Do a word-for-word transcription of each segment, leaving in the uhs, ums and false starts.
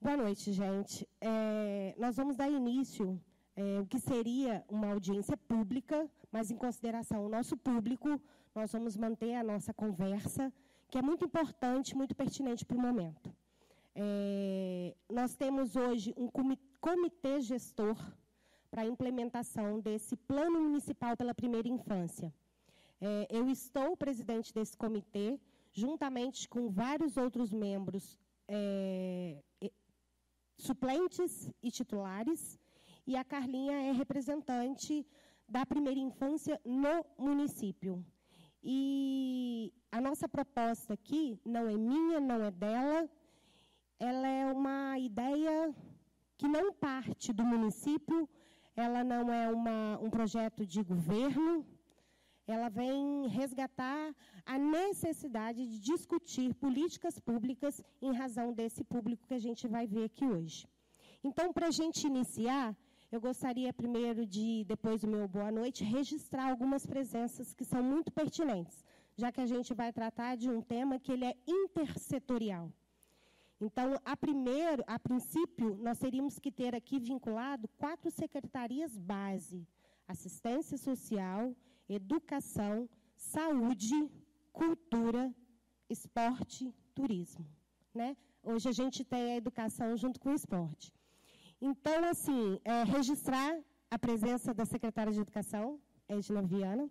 Boa noite, gente. É, nós vamos dar início é, o que seria uma audiência pública, mas em consideração ao nosso público, nós vamos manter a nossa conversa, que é muito importante, muito pertinente para o momento. É, nós temos hoje um comitê gestor para a implementação desse plano municipal pela primeira infância. É, eu estou presidente desse comitê, juntamente com vários outros membros é, suplentes e titulares, e a Carlinha é representante da primeira infância no município. E a nossa proposta aqui não é minha, não é dela, ela é uma ideia que não parte do município, ela não é uma, um projeto de governo, ela vem resgatar a necessidade de discutir políticas públicas em razão desse público que a gente vai ver aqui hoje. Então, para a gente iniciar, eu gostaria primeiro de, depois do meu boa noite, registrar algumas presenças que são muito pertinentes, já que a gente vai tratar de um tema que ele é intersetorial. Então, a primeiro, a princípio, nós teríamos que ter aqui vinculado quatro secretarias base: assistência social, educação, saúde, cultura, esporte, turismo. Né? Hoje a gente tem a educação junto com o esporte. Então, assim, é, registrar a presença da secretária de Educação, Edna Viana.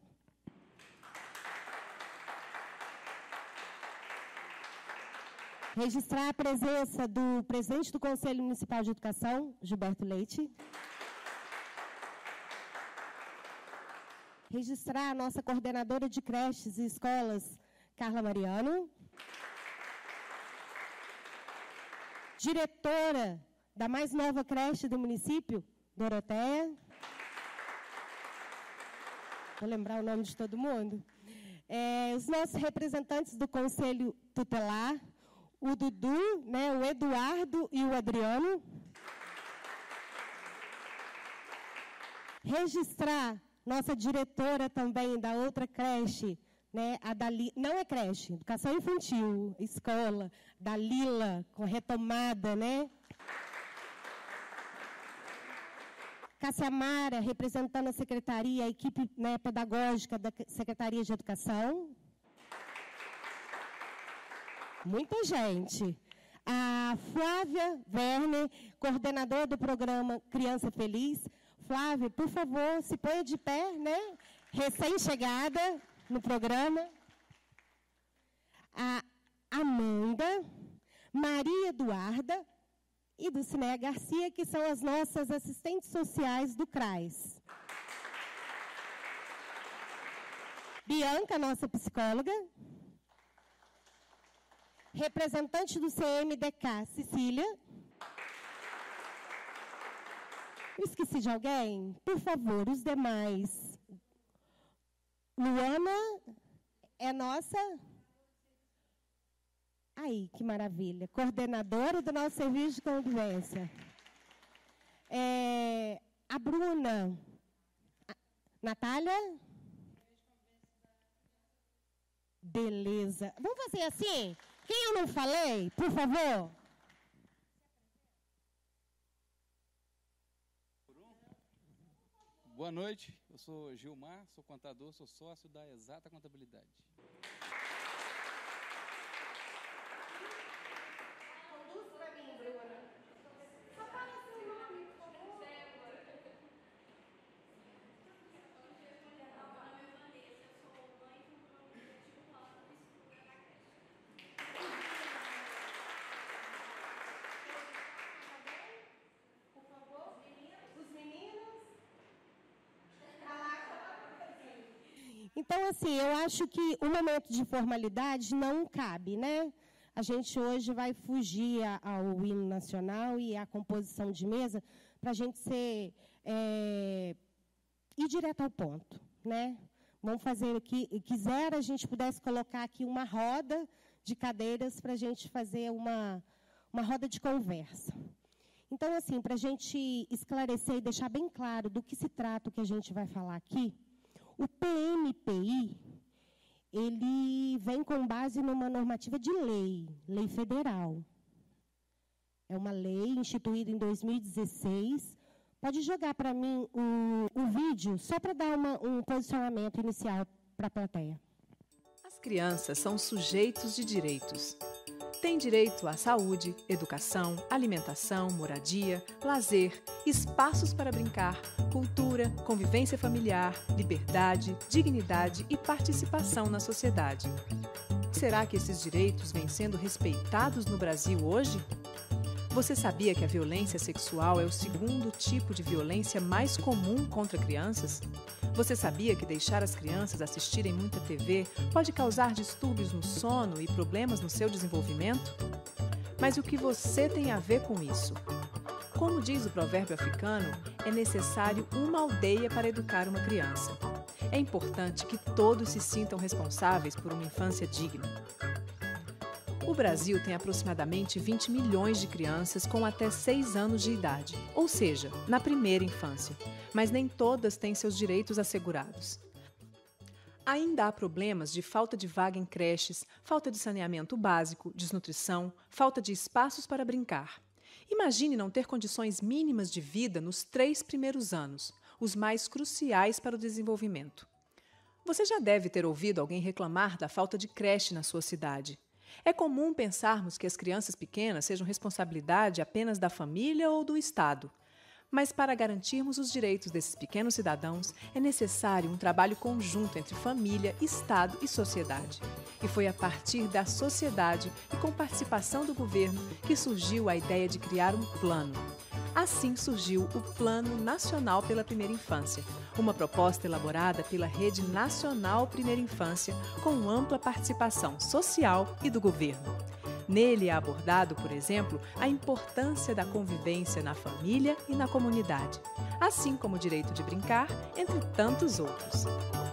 Registrar a presença do presidente do Conselho Municipal de Educação, Gilberto Leite. Registrar a nossa coordenadora de creches e escolas, Carla Mariano. Diretora da mais nova creche do município, Doroteia. Vou lembrar o nome de todo mundo. É, os nossos representantes do Conselho Tutelar, o Dudu, né, o Eduardo e o Adriano. Registrar nossa diretora também da outra creche, né, a Dali, não é creche, educação infantil, escola, Dalila, com retomada, né? Cássia Mara, representando a secretaria, a equipe, né, pedagógica da Secretaria de Educação. Muita gente. A Flávia Werner, coordenadora do programa Criança Feliz. Flávia, por favor, se ponha de pé, né? Recém-chegada no programa. A Amanda, Maria Eduarda e Dulcineia Garcia, que são as nossas assistentes sociais do C R A S. Bianca, nossa psicóloga. Representante do C M D K, Cecília. Esqueci de alguém? Por favor, os demais. Luana é nossa... Aí, que maravilha. Coordenadora do nosso serviço de convivência. É, a Bruna. A Natália? Beleza. Vamos fazer assim? Quem eu não falei, por favor? Boa noite, eu sou Gilmar, sou contador, sou sócio da Exata Contabilidade. Conduz para mim, Bruna. Só fala seu nome, por favor. Por favor, os meninos. Então, assim, eu acho que o momento de formalidade não cabe, né? A gente hoje vai fugir ao hino nacional e à composição de mesa para a gente ser, é, ir direto ao ponto, né? Vamos fazer aqui, quiser a gente pudesse colocar aqui uma roda de cadeiras para a gente fazer uma, uma roda de conversa. Então, assim, para a gente esclarecer e deixar bem claro do que se trata o que a gente vai falar aqui, o P M P I, ele vem com base numa normativa de lei, lei federal. É uma lei instituída em dois mil e dezesseis. Pode jogar para mim o, o vídeo, só para dar uma, um posicionamento inicial para a plateia. As crianças são sujeitos de direitos. Têm direito à saúde, educação, alimentação, moradia, lazer, espaços para brincar, cultura, convivência familiar, liberdade, dignidade e participação na sociedade. Será que esses direitos vêm sendo respeitados no Brasil hoje? Você sabia que a violência sexual é o segundo tipo de violência mais comum contra crianças? Você sabia que deixar as crianças assistirem muita T V pode causar distúrbios no sono e problemas no seu desenvolvimento? Mas o que você tem a ver com isso? Como diz o provérbio africano, é necessário uma aldeia para educar uma criança. É importante que todos se sintam responsáveis por uma infância digna. O Brasil tem aproximadamente vinte milhões de crianças com até seis anos de idade, ou seja, na primeira infância, mas nem todas têm seus direitos assegurados. Ainda há problemas de falta de vaga em creches, falta de saneamento básico, desnutrição, falta de espaços para brincar. Imagine não ter condições mínimas de vida nos três primeiros anos, os mais cruciais para o desenvolvimento. Você já deve ter ouvido alguém reclamar da falta de creche na sua cidade. É comum pensarmos que as crianças pequenas sejam responsabilidade apenas da família ou do Estado. Mas para garantirmos os direitos desses pequenos cidadãos, é necessário um trabalho conjunto entre família, Estado e sociedade. E foi a partir da sociedade e com participação do governo que surgiu a ideia de criar um plano. Assim surgiu o Plano Nacional pela Primeira Infância, uma proposta elaborada pela Rede Nacional Primeira Infância com ampla participação social e do governo. Nele é abordado, por exemplo, a importância da convivência na família e na comunidade, assim como o direito de brincar, entre tantos outros.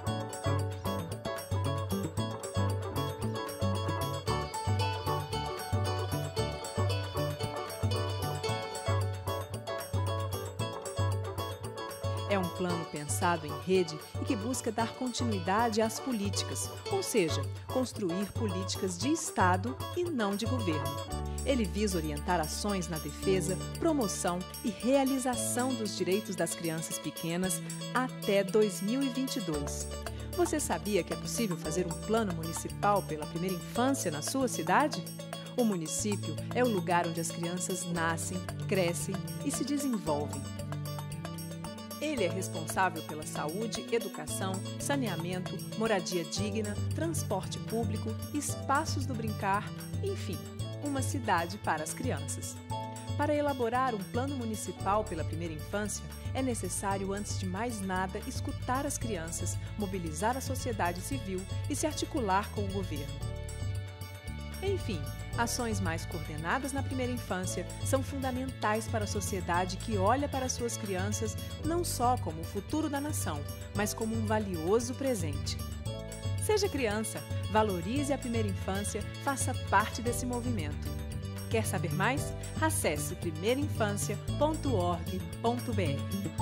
É um plano pensado em rede e que busca dar continuidade às políticas, ou seja, construir políticas de Estado e não de governo. Ele visa orientar ações na defesa, promoção e realização dos direitos das crianças pequenas até dois mil e vinte e dois. Você sabia que é possível fazer um plano municipal pela primeira infância na sua cidade? O município é o lugar onde as crianças nascem, crescem e se desenvolvem. Ele é responsável pela saúde, educação, saneamento, moradia digna, transporte público, espaços do brincar, enfim, uma cidade para as crianças. Para elaborar um plano municipal pela primeira infância, é necessário, antes de mais nada, escutar as crianças, mobilizar a sociedade civil e se articular com o governo. Enfim, ações mais coordenadas na primeira infância são fundamentais para a sociedade que olha para suas crianças não só como o futuro da nação, mas como um valioso presente. Seja criança, valorize a primeira infância, faça parte desse movimento. Quer saber mais? Acesse primeira infância ponto org ponto br.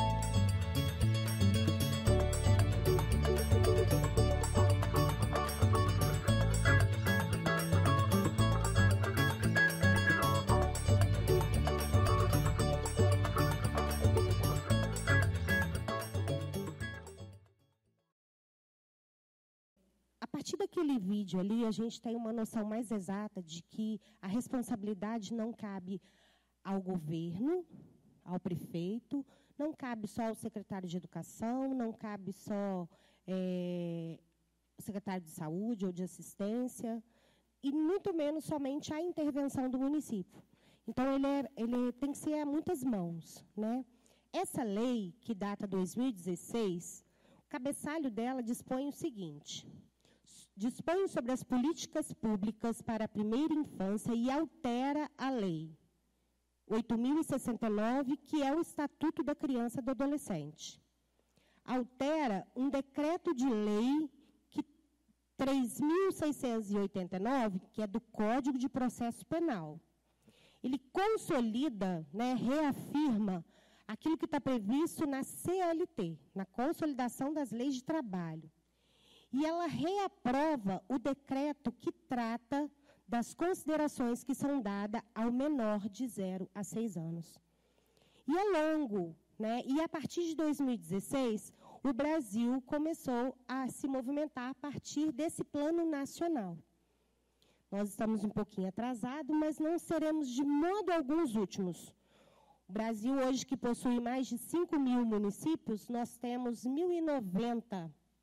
A partir daquele vídeo ali, a gente tem uma noção mais exata de que a responsabilidade não cabe ao governo, ao prefeito, não cabe só ao secretário de Educação, não cabe só é, ao secretário de Saúde ou de Assistência, e muito menos somente a intervenção do município. Então, ele, é, ele tem que ser a muitas mãos, né? Essa lei, que data dois mil e dezesseis, o cabeçalho dela dispõe o seguinte: dispõe sobre as políticas públicas para a primeira infância e altera a lei oito mil e sessenta e nove, que é o Estatuto da Criança e do Adolescente. Altera um decreto de lei que, três mil seiscentos e oitenta e nove, que é do Código de Processo Penal. Ele consolida, né, reafirma aquilo que está previsto na C L T, na Consolidação das Leis de Trabalho. E ela reaprova o decreto que trata das considerações que são dadas ao menor de zero a seis anos. E ao longo, né, e a partir de dois mil e dezesseis, o Brasil começou a se movimentar a partir desse plano nacional. Nós estamos um pouquinho atrasados, mas não seremos de modo algum os últimos. O Brasil, hoje, que possui mais de cinco mil municípios, nós temos mil e noventa,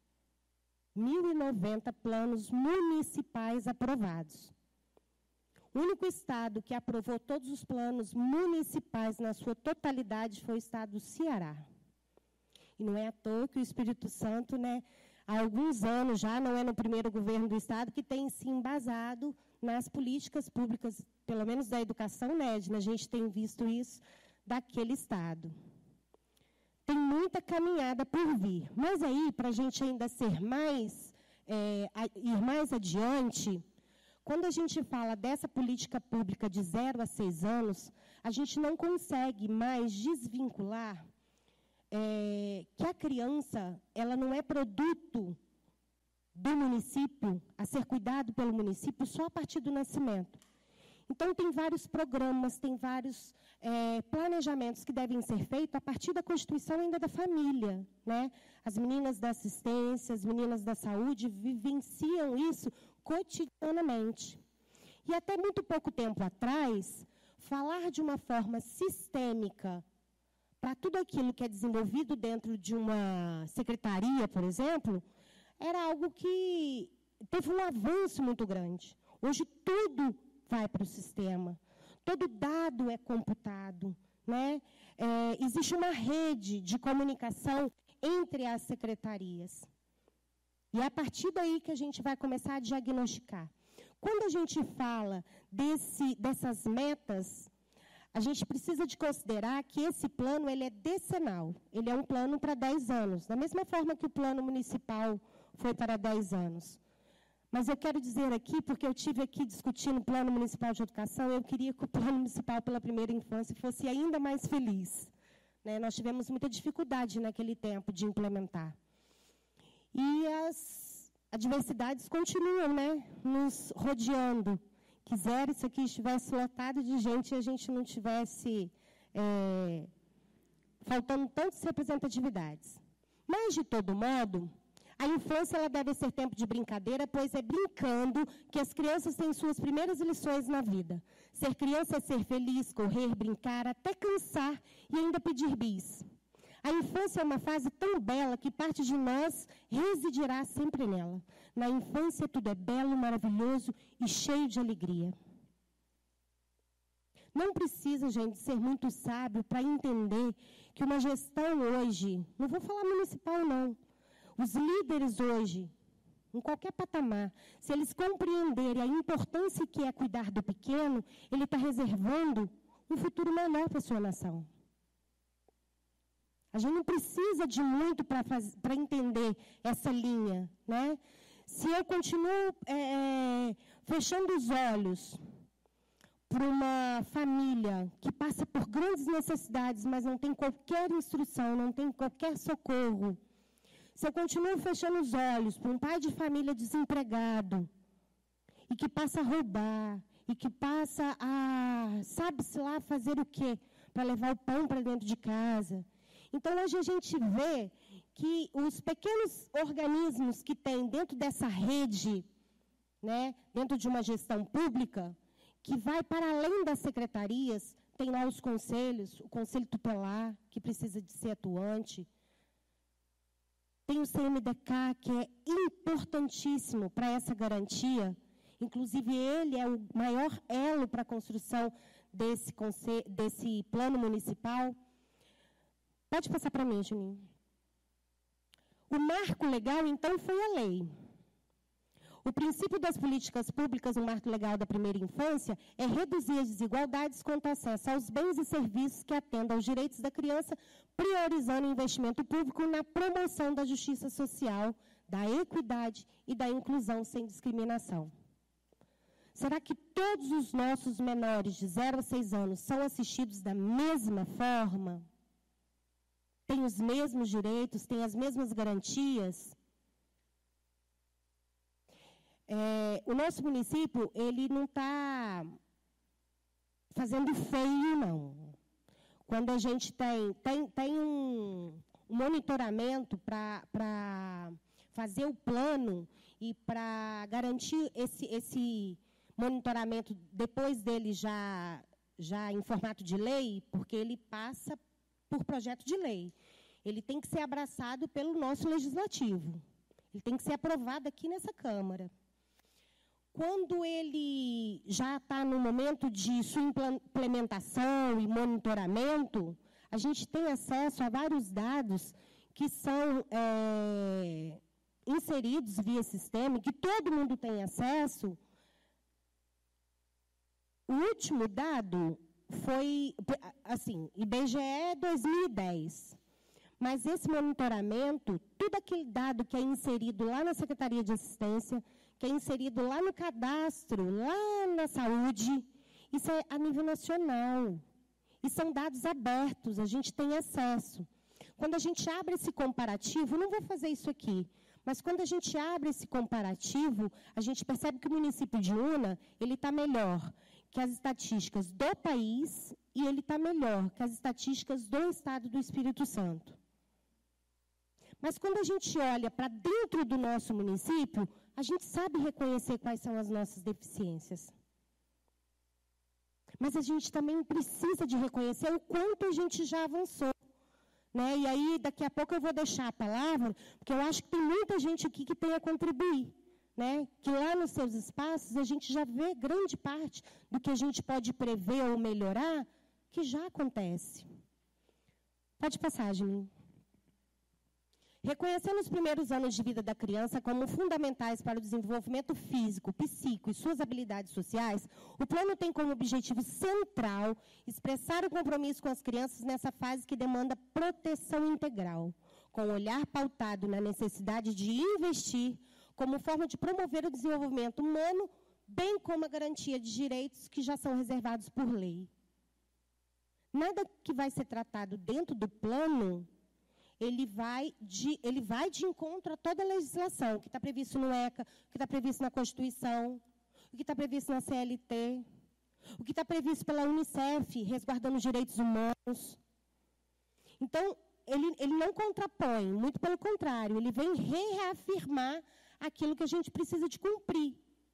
mil e noventa planos municipais aprovados. O único estado que aprovou todos os planos municipais na sua totalidade foi o estado do Ceará. E não é à toa que o Espírito Santo, né, há alguns anos já, não é no primeiro governo do estado, que tem se embasado nas políticas públicas, pelo menos da educação, né, Edna, a gente tem visto isso daquele estado. Tem muita caminhada por vir. Mas aí, para a gente ainda ser mais, é, ir mais adiante, quando a gente fala dessa política pública de zero a seis anos, a gente não consegue mais desvincular é, que a criança ela não é produto do município, a ser cuidado pelo município só a partir do nascimento. Então, tem vários programas, tem vários é, planejamentos que devem ser feitos a partir da constituição ainda da família, né? As meninas da assistência, as meninas da saúde vivenciam isso cotidianamente. E até muito pouco tempo atrás, falar de uma forma sistêmica para tudo aquilo que é desenvolvido dentro de uma secretaria, por exemplo, era algo que teve um avanço muito grande. Hoje, tudo vai para o sistema. Todo dado é computado, né? É, existe uma rede de comunicação entre as secretarias. E é a partir daí que a gente vai começar a diagnosticar. Quando a gente fala desse, dessas metas, a gente precisa de considerar que esse plano ele é decenal. Ele é um plano para dez anos, da mesma forma que o plano municipal foi para dez anos. Mas eu quero dizer aqui, porque eu tive aqui discutindo o Plano Municipal de Educação, eu queria que o Plano Municipal pela Primeira Infância fosse ainda mais feliz. Né? Nós tivemos muita dificuldade naquele tempo de implementar. E as adversidades continuam, né, nos rodeando. Quisera isso aqui estivesse lotado de gente e a gente não tivesse é, faltando tantas representatividades. Mas, de todo modo, a infância ela deve ser tempo de brincadeira, pois é brincando que as crianças têm suas primeiras lições na vida. Ser criança é ser feliz, correr, brincar, até cansar e ainda pedir bis. A infância é uma fase tão bela que parte de nós residirá sempre nela. Na infância tudo é belo, maravilhoso e cheio de alegria. Não precisa, gente, ser muito sábio para entender que uma gestão hoje, não vou falar municipal não, os líderes hoje, em qualquer patamar, se eles compreenderem a importância que é cuidar do pequeno, ele está reservando um futuro melhor para a sua nação. A gente não precisa de muito para entender essa linha, né? Se eu continuo é, fechando os olhos para uma família que passa por grandes necessidades, mas não tem qualquer instrução, não tem qualquer socorro, se eu continuo fechando os olhos para um pai de família desempregado e que passa a roubar, e que passa a, sabe-se lá, fazer o quê? Para levar o pão para dentro de casa. Então, hoje a gente vê que os pequenos organismos que tem dentro dessa rede, né, dentro de uma gestão pública, que vai para além das secretarias, tem lá os conselhos, o conselho tutelar, que precisa de ser atuante. Tem o C M D K, que é importantíssimo para essa garantia. Inclusive, ele é o maior elo para a construção desse, desse plano municipal. Pode passar para mim, Juninho. O marco legal, então, foi a lei. O princípio das políticas públicas no marco legal da primeira infância é reduzir as desigualdades quanto ao acesso aos bens e serviços que atendam aos direitos da criança, priorizando o investimento público na promoção da justiça social, da equidade e da inclusão sem discriminação. Será que todos os nossos menores de zero a seis anos são assistidos da mesma forma? Têm os mesmos direitos, têm as mesmas garantias? É, o nosso município, ele não está fazendo feio, não. Quando a gente tem, tem, tem um, um monitoramento para fazer o plano e para garantir esse, esse monitoramento depois dele já, já em formato de lei, porque ele passa por projeto de lei. Ele tem que ser abraçado pelo nosso legislativo. Ele tem que ser aprovado aqui nessa Câmara. Quando ele já está no momento de sua implementação e monitoramento, a gente tem acesso a vários dados que são é, inseridos via sistema, que todo mundo tem acesso. O último dado foi, assim, I B G E dois mil e dez. Mas esse monitoramento, tudo aquele dado que é inserido lá na Secretaria de Assistência, que é inserido lá no cadastro, lá na saúde, isso é a nível nacional. E são dados abertos, a gente tem acesso. Quando a gente abre esse comparativo, não vou fazer isso aqui, mas quando a gente abre esse comparativo, a gente percebe que o município de Una, ele está melhor que as estatísticas do país e ele está melhor que as estatísticas do Estado do Espírito Santo. Mas quando a gente olha para dentro do nosso município, a gente sabe reconhecer quais são as nossas deficiências. Mas a gente também precisa de reconhecer o quanto a gente já avançou. Né? E aí, daqui a pouco eu vou deixar a palavra, porque eu acho que tem muita gente aqui que tem a contribuir. Né? Que lá nos seus espaços a gente já vê grande parte do que a gente pode prever ou melhorar, que já acontece. Pode passar, Juninho. Reconhecendo os primeiros anos de vida da criança como fundamentais para o desenvolvimento físico, psíquico e suas habilidades sociais, o plano tem como objetivo central expressar o compromisso com as crianças nessa fase que demanda proteção integral, com o olhar pautado na necessidade de investir como forma de promover o desenvolvimento humano, bem como a garantia de direitos que já são reservados por lei. Nada que vai ser tratado dentro do plano Ele vai, de, ele vai de encontro a toda a legislação, que está previsto no ECA, o que está previsto na Constituição, o que está previsto na C L T, o que está previsto pela Unicef, resguardando os direitos humanos. Então, ele, ele não contrapõe, muito pelo contrário, ele vem reafirmar aquilo que a gente precisa de cumprir.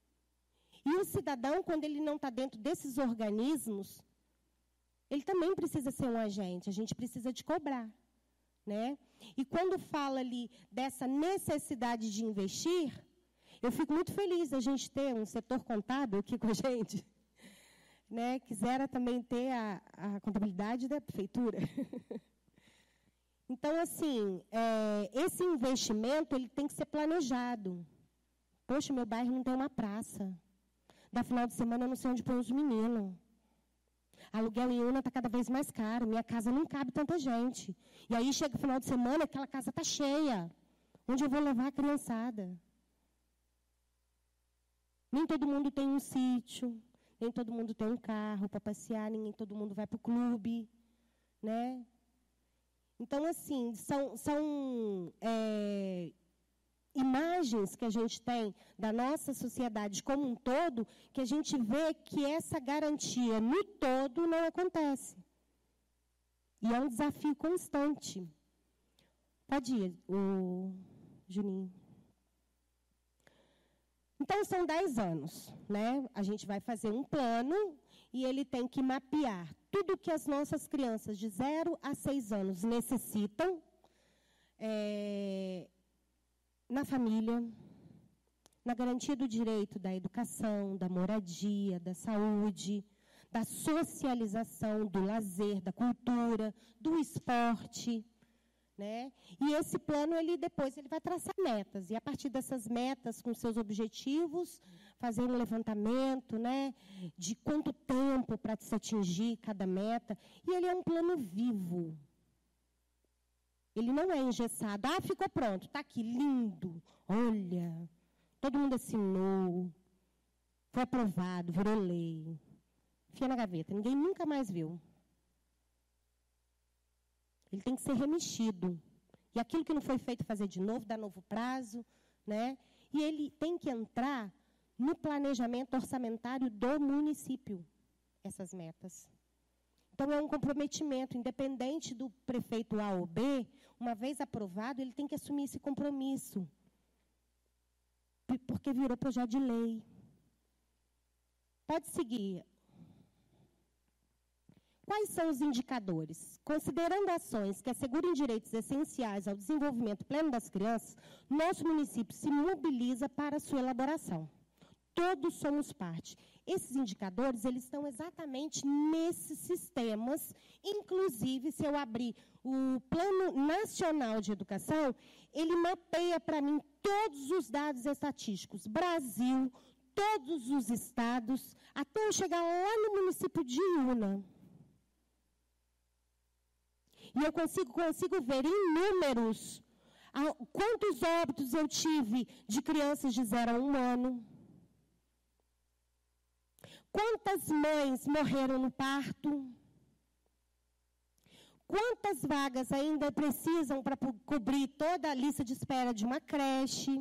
E o cidadão, quando ele não está dentro desses organismos, ele também precisa ser um agente, a gente precisa de cobrar. Né? E quando fala ali dessa necessidade de investir, eu fico muito feliz da gente ter um setor contábil aqui com a gente. Né? Quisera também ter a, a contabilidade da prefeitura. Então, assim, é, esse investimento ele tem que ser planejado. Poxa, meu bairro não tem uma praça. Da final de semana eu não sei onde põe os meninos. Aluguel em Una está cada vez mais caro, minha casa não cabe tanta gente. E aí chega o final de semana, aquela casa está cheia. Onde eu vou levar a criançada? Nem todo mundo tem um sítio, nem todo mundo tem um carro para passear, nem todo mundo vai para o clube. Né? Então, assim, são, são é, imagens que a gente tem da nossa sociedade como um todo, que a gente vê que essa garantia no todo não acontece. E é um desafio constante. Pode ir, o Juninho. Então, são dez anos. Né? A gente vai fazer um plano e ele tem que mapear tudo que as nossas crianças de zero a seis anos necessitam, é, na família, na garantia do direito da educação, da moradia, da saúde, da socialização, do lazer, da cultura, do esporte. Né? E esse plano, ele depois ele vai traçar metas. E, a partir dessas metas, com seus objetivos, fazer um levantamento, né, de quanto tempo para se atingir cada meta. E ele é um plano vivo. Ele não é engessado. Ah, ficou pronto, está aqui, lindo. Olha, todo mundo assinou, foi aprovado, virou lei. Enfia na gaveta, ninguém nunca mais viu. Ele tem que ser remexido. E aquilo que não foi feito fazer de novo, dá novo prazo. Né? E ele tem que entrar no planejamento orçamentário do município, essas metas. Então, é um comprometimento, independente do prefeito A ou B, uma vez aprovado, ele tem que assumir esse compromisso, porque virou projeto de lei. Pode seguir. Quais são os indicadores? Considerando ações que assegurem direitos essenciais ao desenvolvimento pleno das crianças, nosso município se mobiliza para a sua elaboração. Todos somos parte. Esses indicadores, eles estão exatamente nesses sistemas. Inclusive, se eu abrir o Plano Nacional de Educação, ele mapeia para mim todos os dados estatísticos. Brasil, todos os estados, até eu chegar lá no município de Iuna. E eu consigo, consigo ver em números quantos óbitos eu tive de crianças de zero a um ano. Quantas mães morreram no parto? Quantas vagas ainda precisam para cobrir toda a lista de espera de uma creche?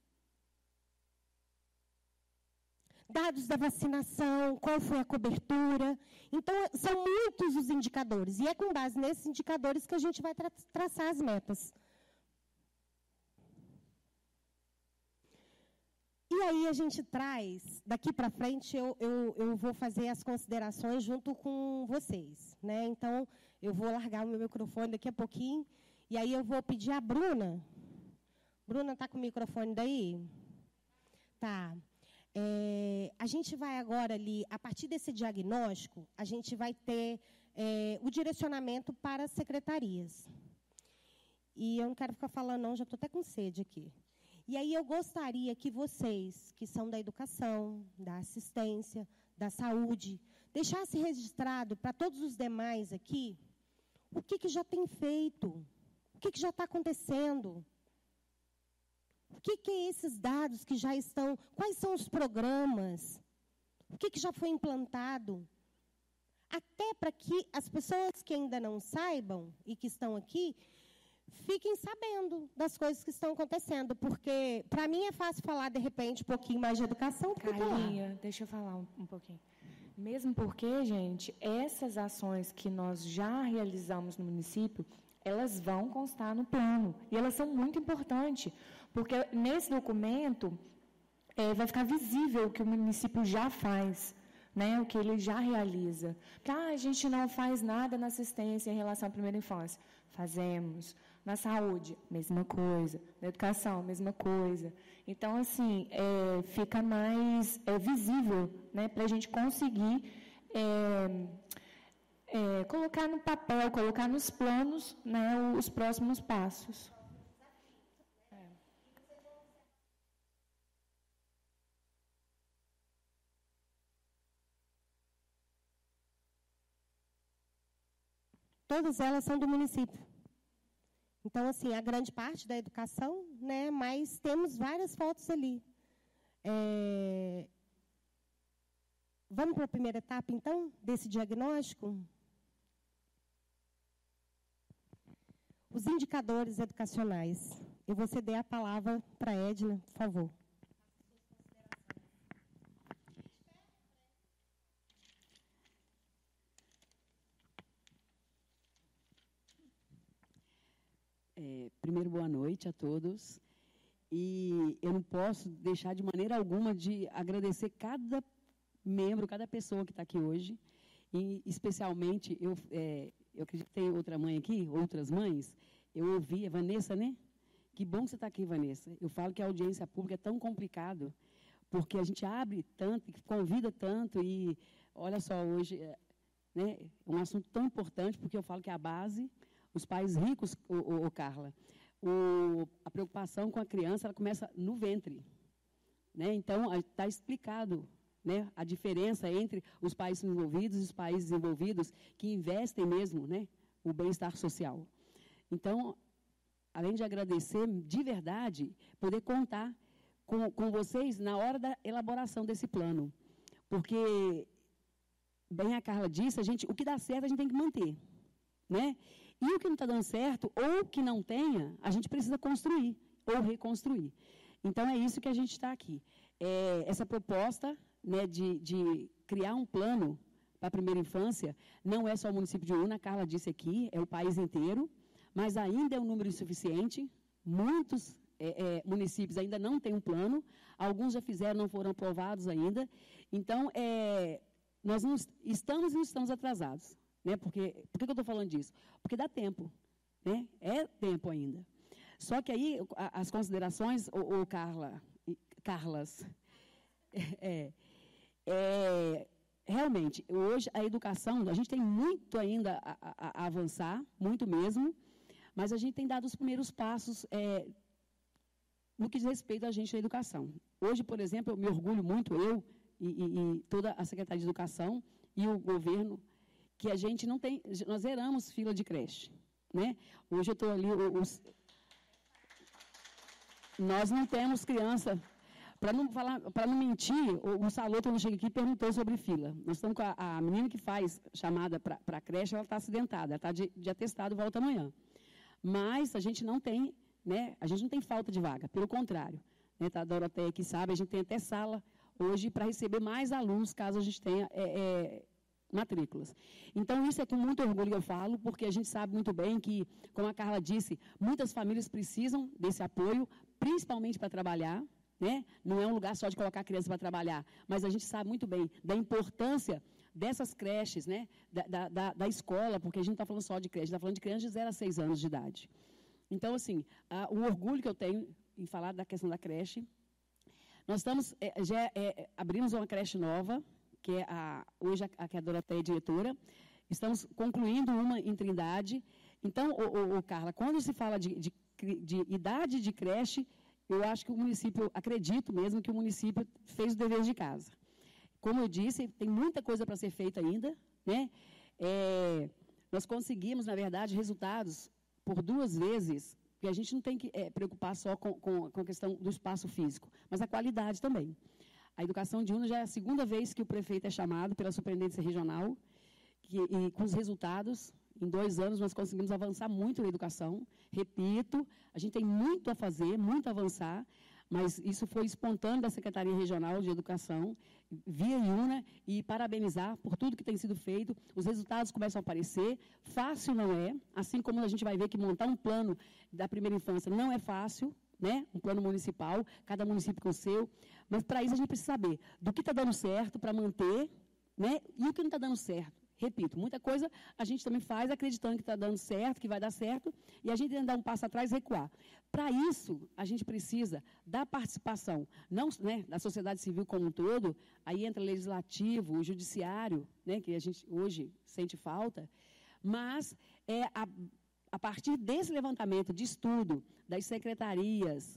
Dados da vacinação, qual foi a cobertura? Então, são muitos os indicadores. E é com base nesses indicadores que a gente vai tra- traçar as metas. E aí a gente traz, daqui para frente, eu, eu, eu vou fazer as considerações junto com vocês. Né? Então, eu vou largar o meu microfone daqui a pouquinho, e aí eu vou pedir a Bruna. Bruna, está com o microfone daí? Tá. É, a gente vai agora ali, a partir desse diagnóstico, a gente vai ter é, o direcionamento para as secretarias. E eu não quero ficar falando, não, já estou até com sede aqui. E aí eu gostaria que vocês, que são da educação, da assistência, da saúde, deixassem registrado para todos os demais aqui o que, que já tem feito, o que, que já está acontecendo, o que, que é esses dados que já estão, quais são os programas, o que, que já foi implantado, até para que as pessoas que ainda não saibam e que estão aqui, fiquem sabendo das coisas que estão acontecendo, porque, para mim, é fácil falar, de repente, um pouquinho mais de educação. Carlinha, deixa eu falar um, um pouquinho. Mesmo porque, gente, essas ações que nós já realizamos no município, elas vão constar no plano, e elas são muito importantes, porque nesse documento é, vai ficar visível o que o município já faz, né, o que ele já realiza. Ah, a gente não faz nada na assistência em relação à primeira infância. Fazemos. Na saúde, mesma coisa. Na educação, mesma coisa. Então, assim, é, fica mais é, visível, né, para a gente conseguir é, é, colocar no papel, colocar nos planos, né, os próximos passos. É. Todas elas são do município. Então, assim, a grande parte da educação, né, mas temos várias fotos ali. É... Vamos para a primeira etapa, então, desse diagnóstico? Os indicadores educacionais. Eu vou ceder a palavra para a Edna, por favor. É, primeiro, boa noite a todos. E eu não posso deixar de maneira alguma de agradecer cada membro, cada pessoa que está aqui hoje. E, especialmente, eu, é, eu acredito que tem outra mãe aqui, outras mães. Eu ouvi, a Vanessa, né? Que bom que você está aqui, Vanessa. Eu falo que a audiência pública é tão complicado, porque a gente abre tanto, convida tanto, e olha só, hoje, é, né, um assunto tão importante, porque eu falo que é a base. Os pais ricos, o, o, o Carla, o, a preocupação com a criança, ela começa no ventre. Né? Então, está explicado, né, a diferença entre os países desenvolvidos e os países desenvolvidos que investem mesmo, né, o bem-estar social. Então, além de agradecer, de verdade, poder contar com, com vocês na hora da elaboração desse plano. Porque, bem a Carla disse, a gente, o que dá certo a gente tem que manter. Né? E o que não está dando certo, ou que não tenha, a gente precisa construir, ou reconstruir. Então, é isso que a gente está aqui. é, essa proposta, né, de, de criar um plano para a primeira infância, não é só o município de Una, a Carla disse aqui, é o país inteiro, mas ainda é um número insuficiente, muitos é, é, municípios ainda não têm um plano, alguns já fizeram, não foram aprovados ainda, então, é, nós não estamos e não estamos atrasados, né, porque, por que eu estou falando disso? Porque dá tempo, né, é tempo ainda. Só que aí, as considerações, o, o Carla, Carlas, é, é, realmente, hoje a educação, a gente tem muito ainda a, a, a avançar, muito mesmo, mas a gente tem dado os primeiros passos é, no que diz respeito a gente à educação. Hoje, por exemplo, eu me orgulho muito, eu e, e, e toda a Secretaria de Educação e o governo, que a gente não tem, nós zeramos fila de creche, né? Hoje eu estou ali, os, nós não temos criança, para não falar, para não mentir, o, o Saloto, quando chega aqui, perguntou sobre fila. Nós estamos com a, a menina que faz chamada para a creche, ela está acidentada, ela está de, de atestado, volta amanhã. Mas a gente não tem, né, a gente não tem falta de vaga, pelo contrário. Né, tá, a Doroteia aqui sabe, a gente tem até sala hoje para receber mais alunos, caso a gente tenha é, é, matrículas. Então, isso é com muito orgulho que eu falo, porque a gente sabe muito bem que, como a Carla disse, muitas famílias precisam desse apoio, principalmente para trabalhar, né? Não é um lugar só de colocar a criança para trabalhar, mas a gente sabe muito bem da importância dessas creches, né? da, da, da, da escola, porque a gente não está falando só de creche, está falando de crianças de zero a seis anos de idade. Então, assim, a, o orgulho que eu tenho em falar da questão da creche, nós estamos, é, já é, abrimos uma creche nova, que é a, hoje a, a, que a Doroteia é diretora, estamos concluindo uma em Trindade. Então, o, o, o Carla, quando se fala de, de, de idade de creche, eu acho que o município, acredito mesmo que o município fez o dever de casa. Como eu disse, tem muita coisa para ser feita ainda, né? É, nós conseguimos, na verdade, resultados por duas vezes, porque a gente não tem que é, preocupar só com, com, com a questão do espaço físico, mas a qualidade também. A educação de Una já é a segunda vez que o prefeito é chamado pela superintendência regional, que, e com os resultados, em dois anos nós conseguimos avançar muito na educação. Repito, a gente tem muito a fazer, muito a avançar, mas isso foi espontâneo da Secretaria Regional de Educação, via Una, e parabenizar por tudo que tem sido feito. Os resultados começam a aparecer, fácil não é, assim como a gente vai ver que montar um plano da primeira infância não é fácil, né? Um plano municipal, cada município com o seu, mas para isso a gente precisa saber do que está dando certo para manter, né? E o que não está dando certo. Repito, muita coisa a gente também faz acreditando que está dando certo, que vai dar certo, e a gente ainda dá um passo atrás e recuar. Para isso, a gente precisa da participação, não, né, da sociedade civil como um todo, aí entra o legislativo, o judiciário, né, que a gente hoje sente falta, mas é a, a partir desse levantamento de estudo das secretarias,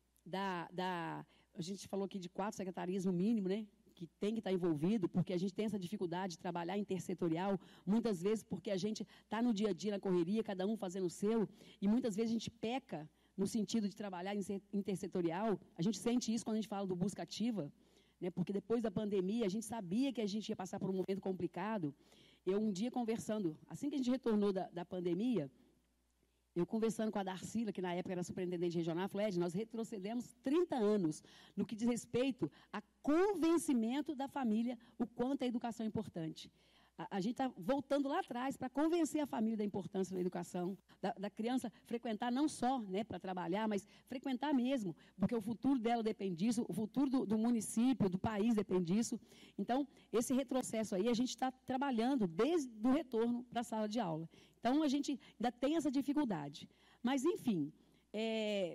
da, da, a gente falou aqui de quatro secretarias no mínimo, né? Que tem que estar envolvido, porque a gente tem essa dificuldade de trabalhar intersetorial, muitas vezes porque a gente está no dia a dia, na correria, cada um fazendo o seu, e muitas vezes a gente peca no sentido de trabalhar intersetorial. A gente sente isso quando a gente fala do busca ativa, né, porque depois da pandemia, a gente sabia que a gente ia passar por um momento complicado. Eu, um dia, conversando, assim que a gente retornou da, da pandemia, eu conversando com a Darcila, que na época era superintendente regional, falei, Ed, nós retrocedemos trinta anos no que diz respeito a convencimento da família, o quanto a educação é importante. A, a gente está voltando lá atrás para convencer a família da importância da educação, da, da criança frequentar não só, né, para trabalhar, mas frequentar mesmo, porque o futuro dela depende disso, o futuro do, do município, do país depende disso. Então, esse retrocesso aí, a gente está trabalhando desde o retorno para a sala de aula. Então, a gente ainda tem essa dificuldade. Mas, enfim, é,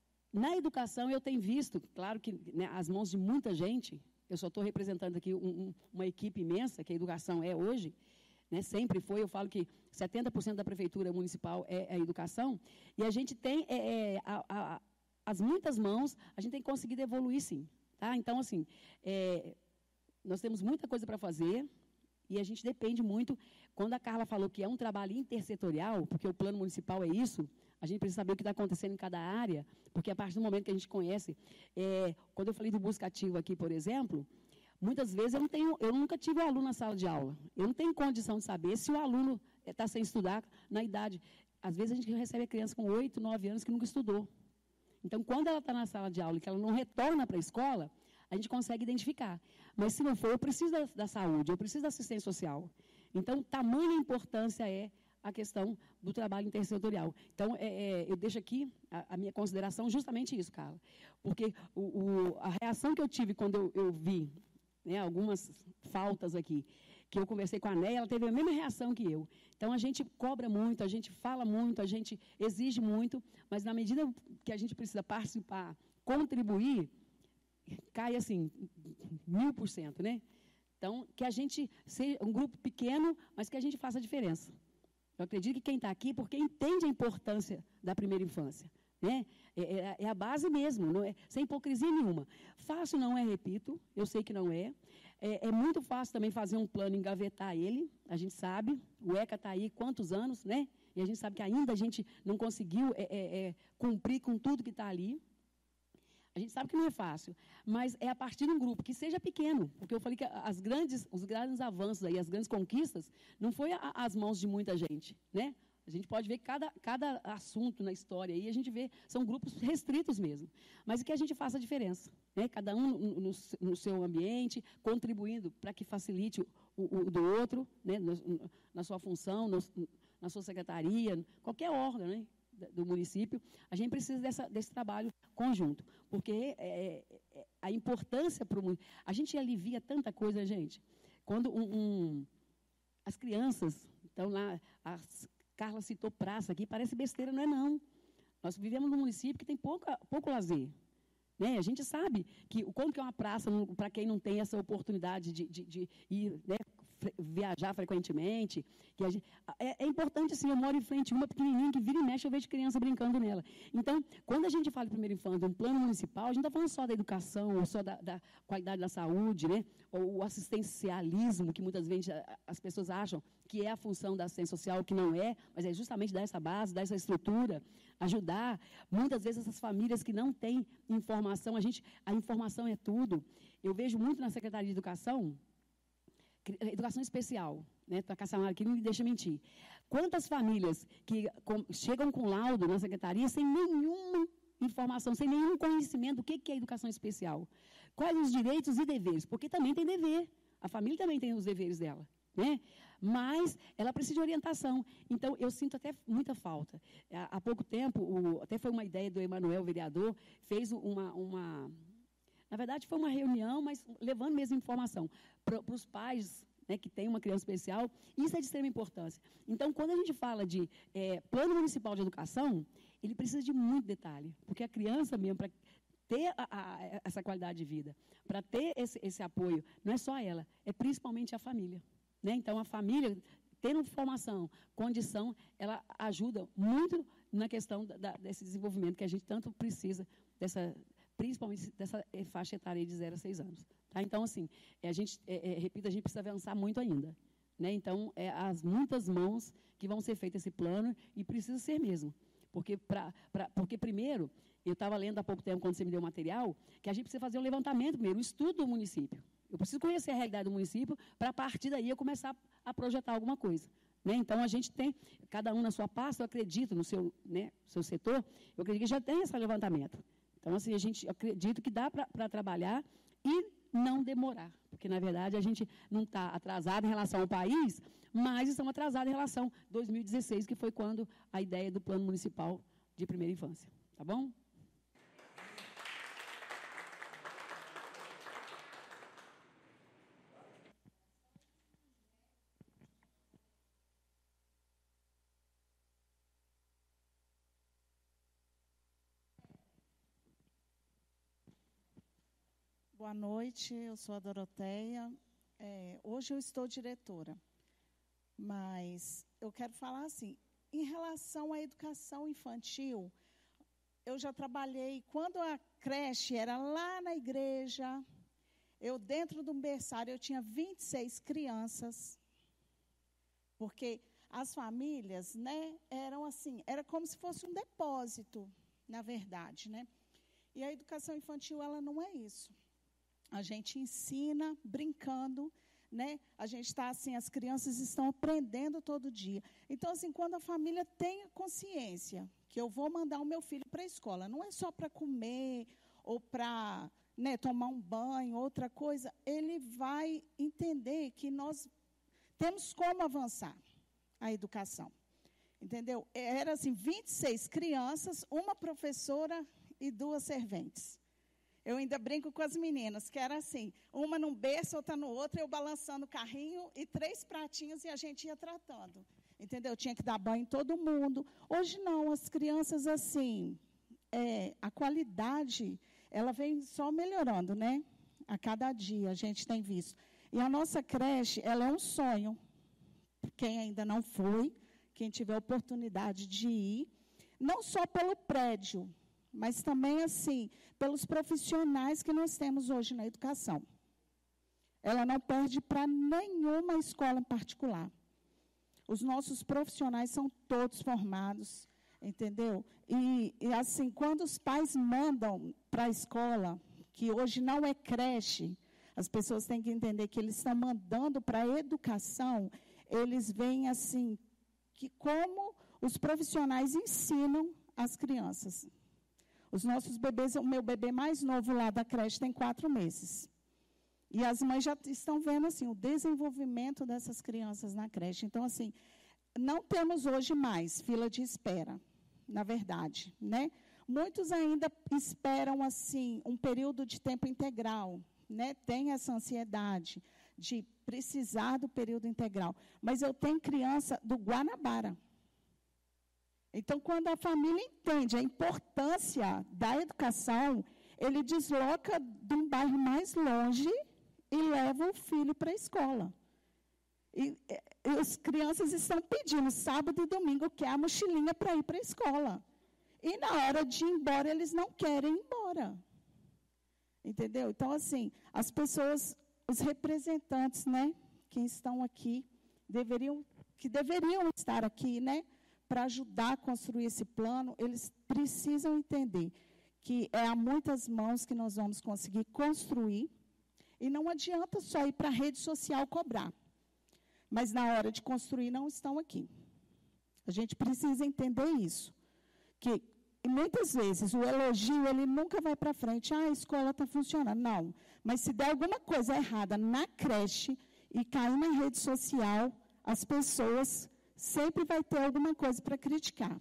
na educação eu tenho visto, claro que, né, as mãos de muita gente, eu só estou representando aqui um, um, uma equipe imensa, que a educação é hoje, né, sempre foi, eu falo que setenta por cento da prefeitura municipal é a educação, e a gente tem é, é, a, a, as muitas mãos, a gente tem conseguido evoluir, sim. Tá? Então, assim, é, nós temos muita coisa para fazer, e a gente depende muito, quando a Carla falou que é um trabalho intersetorial, porque o plano municipal é isso, a gente precisa saber o que está acontecendo em cada área, porque a partir do momento que a gente conhece, é, quando eu falei do busca ativo aqui, por exemplo, muitas vezes eu, não tenho, eu nunca tive um aluno na sala de aula, eu não tenho condição de saber se o aluno está sem estudar na idade. Às vezes a gente recebe a criança com oito, nove anos que nunca estudou. Então, quando ela está na sala de aula e que ela não retorna para a escola, a gente consegue identificar. Mas, se não for, eu preciso da, da saúde, eu preciso da assistência social. Então, tamanha importância é a questão do trabalho intersetorial. Então, é, é, eu deixo aqui a, a minha consideração justamente isso, Carla. Porque o, o, a reação que eu tive quando eu, eu vi, né, algumas faltas aqui, que eu conversei com a Néia, ela teve a mesma reação que eu. Então, a gente cobra muito, a gente fala muito, a gente exige muito, mas na medida que a gente precisa participar, contribuir, cai assim, mil por cento, né? Então, que a gente seja um grupo pequeno, mas que a gente faça a diferença. Eu acredito que quem está aqui, porque entende a importância da primeira infância, né? É, é, é a base mesmo, não é, sem hipocrisia nenhuma. Fácil não é, repito, eu sei que não é. É, é muito fácil também fazer um plano e engavetar ele, a gente sabe, o ECA está aí quantos anos, né? E a gente sabe que ainda a gente não conseguiu é, é, é, cumprir com tudo que está ali. A gente sabe que não é fácil, mas é a partir de um grupo que seja pequeno, porque eu falei que as grandes, os grandes avanços aí, as grandes conquistas, não foi a, as mãos de muita gente, né? A gente pode ver cada, cada assunto na história aí, a gente vê, são grupos restritos mesmo, mas que a gente faça a diferença, né? Cada um no, no, no seu ambiente, contribuindo para que facilite o, o, o do outro, né? No, no, na sua função, no, na sua secretaria, qualquer órgão, né? Do município, a gente precisa dessa, desse trabalho conjunto, porque é, é, a importância para o mundo, a gente alivia tanta coisa, gente, quando um, um, as crianças, então lá, a Carla citou praça aqui, parece besteira, não é não, nós vivemos num município que tem pouca, pouco lazer, né? A gente sabe que, como que é uma praça, para quem não tem essa oportunidade de, de, de ir, né, viajar frequentemente, que a gente, é, é importante, sim, eu moro em frente a uma pequenininha que vira e mexe, eu vejo criança brincando nela. Então, quando a gente fala de primeira infância, um plano municipal, a gente não está falando só da educação, ou só da, da qualidade da saúde, né? Ou o assistencialismo, que muitas vezes as pessoas acham que é a função da assistência social, que não é, mas é justamente dar essa base, dar essa estrutura, ajudar. Muitas vezes essas famílias que não têm informação, a gente, a informação é tudo. Eu vejo muito na Secretaria de Educação, educação especial, né, para Caçamara, que não me deixa mentir. Quantas famílias que com, chegam com laudo na secretaria sem nenhuma informação, sem nenhum conhecimento do que, que é educação especial? Quais os direitos e deveres? Porque também tem dever. A família também tem os deveres dela, né? Mas ela precisa de orientação. Então, eu sinto até muita falta. Há, há pouco tempo, o, até foi uma ideia do Emanuel, vereador, fez uma... uma na verdade, foi uma reunião, mas levando mesmo informação para os pais, né, que têm uma criança especial. Isso é de extrema importância. Então, quando a gente fala de é, plano municipal de educação, ele precisa de muito detalhe, porque a criança mesmo, para ter a, a, essa qualidade de vida, para ter esse, esse apoio, não é só ela, é principalmente a família, né? Então, a família, tendo formação, condição, ela ajuda muito na questão da, desse desenvolvimento que a gente tanto precisa, dessa... principalmente dessa faixa etária de zero a seis anos. Tá? Então, assim, é, a gente, é, é, repito, a gente precisa avançar muito ainda. Né? Então, é as muitas mãos que vão ser feito esse plano, e precisa ser mesmo. Porque, pra, pra, porque primeiro, eu estava lendo há pouco tempo, quando você me deu o material, que a gente precisa fazer um levantamento primeiro, um estudo do município. Eu preciso conhecer a realidade do município, para, a partir daí, eu começar a projetar alguma coisa. Né? Então, a gente tem, cada um na sua pasta, eu acredito no seu, né, seu setor, eu acredito que já tem esse levantamento. Então, assim, a gente acredito que dá para trabalhar e não demorar, porque, na verdade, a gente não está atrasado em relação ao país, mas estamos atrasados em relação a dois mil e dezesseis, que foi quando a ideia do Plano Municipal de Primeira Infância. Tá bom? Boa noite, eu sou a Doroteia. É, hoje eu estou diretora, mas eu quero falar assim, em relação à educação infantil, eu já trabalhei, quando a creche era lá na igreja, eu dentro de um berçário, eu tinha vinte e seis crianças, porque as famílias, né, eram assim, era como se fosse um depósito, na verdade, né? E a educação infantil, ela não é isso. A gente ensina brincando, né? A gente está assim, as crianças estão aprendendo todo dia. Então, assim, quando a família tem consciência que eu vou mandar o meu filho para a escola, não é só para comer ou para né, tomar um banho, outra coisa, ele vai entender que nós temos como avançar a educação. Entendeu? Era assim, vinte e seis crianças, uma professora e duas serventes. Eu ainda brinco com as meninas, que era assim, uma num berço, outra no outro, eu balançando o carrinho e três pratinhos e a gente ia tratando. Entendeu? Tinha que dar banho em todo mundo. Hoje não, as crianças assim, é, a qualidade, ela vem só melhorando, né? A cada dia a gente tem visto. E a nossa creche, ela é um sonho. Quem ainda não foi, quem tiver oportunidade de ir, não só pelo prédio, mas também, assim, pelos profissionais que nós temos hoje na educação. Ela não perde para nenhuma escola em particular. Os nossos profissionais são todos formados, entendeu? E, e assim, quando os pais mandam para a escola, que hoje não é creche, as pessoas têm que entender que eles estão mandando para a educação, eles veem, assim, que como os profissionais ensinam as crianças. Os nossos bebês, o meu bebê mais novo lá da creche tem quatro meses. E as mães já estão vendo, assim, o desenvolvimento dessas crianças na creche. Então, assim, não temos hoje mais fila de espera, na verdade, né? Muitos ainda esperam, assim, um período de tempo integral, né? Tem essa ansiedade de precisar do período integral. Mas eu tenho criança do Guanabara. Então, quando a família entende a importância da educação, ele desloca de um bairro mais longe e leva o filho para a escola. E, e as crianças estão pedindo, sábado e domingo, que é a mochilinha para ir para a escola. E na hora de ir embora, eles não querem ir embora. Entendeu? Então, assim, as pessoas, os representantes, né, que estão aqui, deveriam, que deveriam estar aqui, né, para ajudar a construir esse plano, eles precisam entender que é a muitas mãos que nós vamos conseguir construir, e não adianta só ir para a rede social cobrar, mas na hora de construir não estão aqui. A gente precisa entender isso, que muitas vezes o elogio ele nunca vai para frente, ah, a escola está funcionando, não, mas se der alguma coisa errada na creche e cair na rede social, as pessoas sempre vai ter alguma coisa para criticar.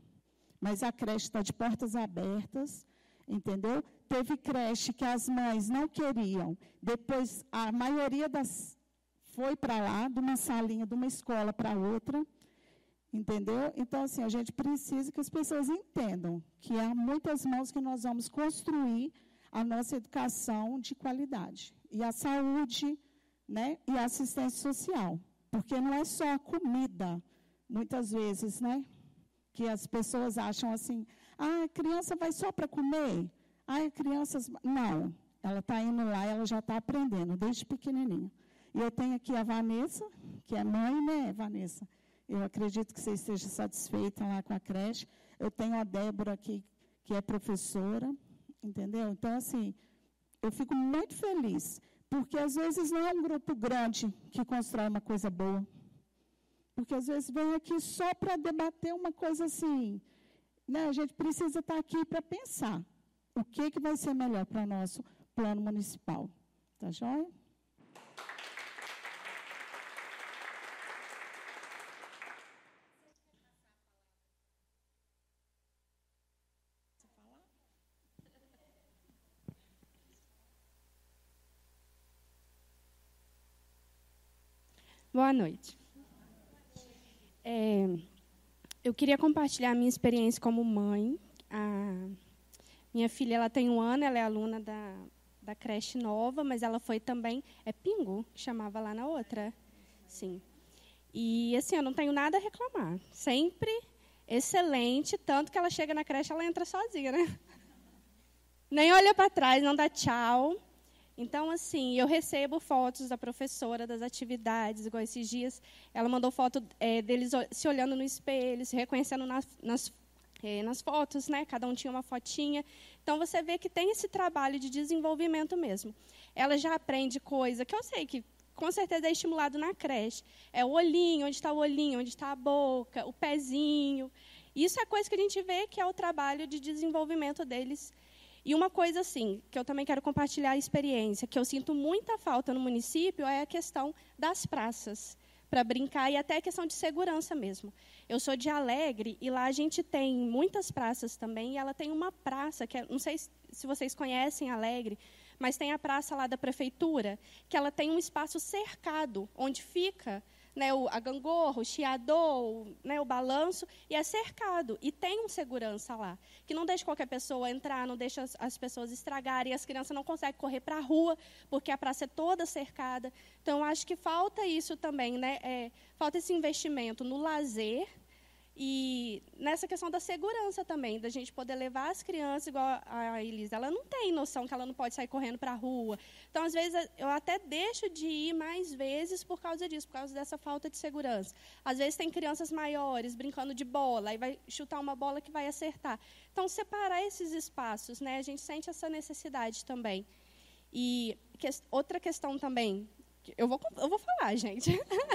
Mas a creche está de portas abertas, entendeu? Teve creche que as mães não queriam. Depois, a maioria das foi para lá, de uma salinha, de uma escola para outra, entendeu? Então, assim, a gente precisa que as pessoas entendam que há muitas mãos que nós vamos construir a nossa educação de qualidade. E a saúde, né? E a assistência social. Porque não é só a comida, muitas vezes, né? Que as pessoas acham assim, ah, a criança vai só para comer? Ah, a criança... Não, ela está indo lá, ela já está aprendendo, desde pequenininha. E eu tenho aqui a Vanessa, que é mãe, né, Vanessa? Eu acredito que você esteja satisfeita lá com a creche. Eu tenho a Débora aqui, que é professora, entendeu? Então, assim, eu fico muito feliz. Porque, às vezes, não é um grupo grande que constrói uma coisa boa. Porque, às vezes, vem aqui só para debater uma coisa assim. Né? A gente precisa estar aqui para pensar o que, que vai ser melhor para o nosso plano municipal. Tá joia? Boa noite. É, eu queria compartilhar a minha experiência como mãe. A minha filha ela tem um ano, ela é aluna da, da creche nova, mas ela foi também, é Pingu, que chamava lá na outra. Sim. E, assim, eu não tenho nada a reclamar. Sempre excelente, tanto que ela chega na creche, ela entra sozinha, né? Nem olha para trás, não dá tchau. Então, assim, eu recebo fotos da professora, das atividades, igual esses dias, ela mandou foto é, deles se olhando no espelho, se reconhecendo nas, nas, é, nas fotos, né? Cada um tinha uma fotinha. Então, você vê que tem esse trabalho de desenvolvimento mesmo. Ela já aprende coisa que eu sei que, com certeza, é estimulado na creche. É o olhinho, onde está o olhinho, onde está a boca, o pezinho. Isso é coisa que a gente vê que é o trabalho de desenvolvimento deles. E uma coisa assim, que eu também quero compartilhar a experiência, que eu sinto muita falta no município, é a questão das praças, para brincar, e até a questão de segurança mesmo. Eu sou de Alegre, e lá a gente tem muitas praças também, e ela tem uma praça, que é, não sei se vocês conhecem Alegre, mas tem a praça lá da prefeitura, que ela tem um espaço cercado, onde fica, né, o, a gangorra, o chiador, o, né, o balanço, e é cercado. E tem um segurança lá, que não deixa qualquer pessoa entrar, não deixa as, as pessoas estragarem, e as crianças não conseguem correr para a rua, porque a praça é toda cercada. Então, acho que falta isso também, né, é, falta esse investimento no lazer, e nessa questão da segurança também, da gente poder levar as crianças, igual a Elisa, ela não tem noção que ela não pode sair correndo para a rua. Então, às vezes, eu até deixo de ir mais vezes por causa disso, por causa dessa falta de segurança. Às vezes, tem crianças maiores brincando de bola, e vai chutar uma bola que vai acertar. Então, separar esses espaços, né, a gente sente essa necessidade também. E que, outra questão também, eu vou, eu vou falar, gente.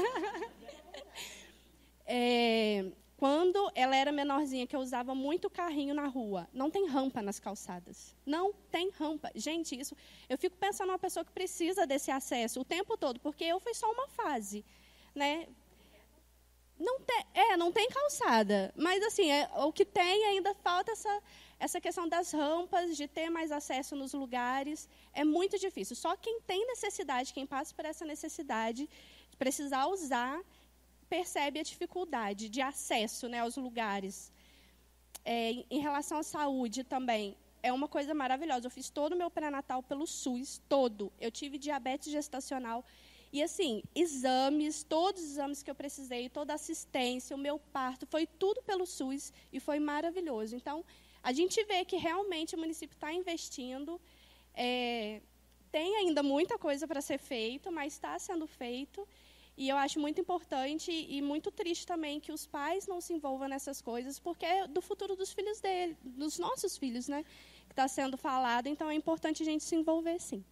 é... Quando ela era menorzinha, que eu usava muito carrinho na rua, não tem rampa nas calçadas. Não tem rampa. Gente, isso, eu fico pensando numa pessoa que precisa desse acesso o tempo todo, porque eu fui só uma fase, né? Não tem, é, não tem calçada, mas assim, é, o que tem ainda falta essa, essa questão das rampas, de ter mais acesso nos lugares, é muito difícil. Só quem tem necessidade, quem passa por essa necessidade, de precisar usar, percebe a dificuldade de acesso, né, aos lugares. É, em, em relação à saúde também, é uma coisa maravilhosa. Eu fiz todo o meu pré-natal pelo SUS, todo. Eu tive diabetes gestacional. E, assim, exames, todos os exames que eu precisei, toda a assistência, o meu parto, foi tudo pelo SUS e foi maravilhoso. Então, a gente vê que realmente o município está investindo. É, tem ainda muita coisa para ser feito, mas está sendo feito. E eu acho muito importante e muito triste também que os pais não se envolvam nessas coisas, porque é do futuro dos filhos dele, dos nossos filhos, né, que está sendo falado. Então, é importante a gente se envolver, sim.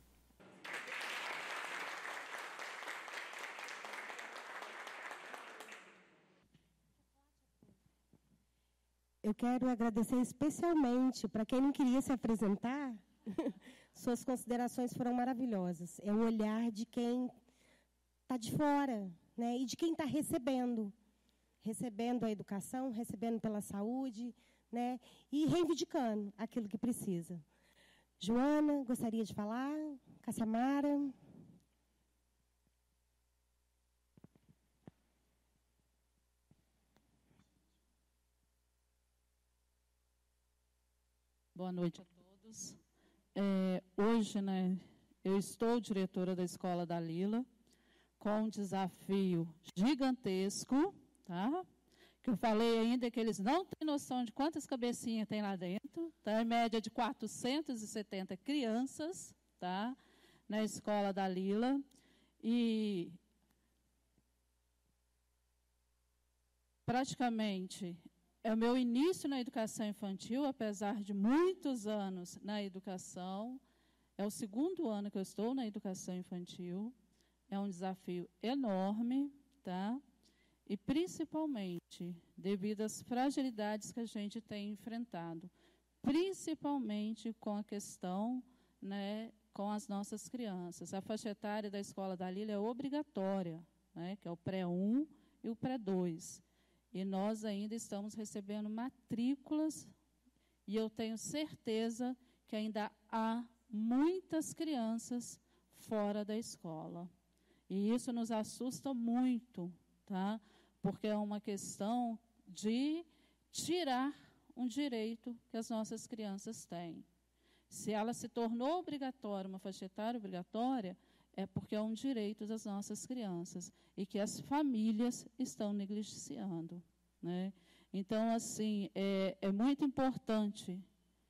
Eu quero agradecer especialmente, para quem não queria se apresentar, suas considerações foram maravilhosas. É o olhar de quem está de fora, né, e de quem está recebendo, recebendo a educação, recebendo pela saúde, né, e reivindicando aquilo que precisa. Joana, gostaria de falar? Cassamara? Boa noite a todos. É, hoje, né, eu estou diretora da Escola Dalila, com um desafio gigantesco, tá? Que eu falei ainda que eles não têm noção de quantas cabecinhas tem lá dentro, tá? Em média de quatrocentas e setenta crianças, tá? Na Escola Dalila. E praticamente é o meu início na educação infantil, apesar de muitos anos na educação. É o segundo ano que eu estou na educação infantil. É um desafio enorme, tá? E principalmente devido às fragilidades que a gente tem enfrentado, principalmente com a questão, né, com as nossas crianças. A faixa etária da Escola Dalila é obrigatória, né, que é o pré um e o pré dois. E nós ainda estamos recebendo matrículas, e eu tenho certeza que ainda há muitas crianças fora da escola. E isso nos assusta muito, tá? Porque é uma questão de tirar um direito que as nossas crianças têm. Se ela se tornou obrigatória, uma faixa etária obrigatória, é porque é um direito das nossas crianças e que as famílias estão negligenciando, né? Então, assim, é, é muito importante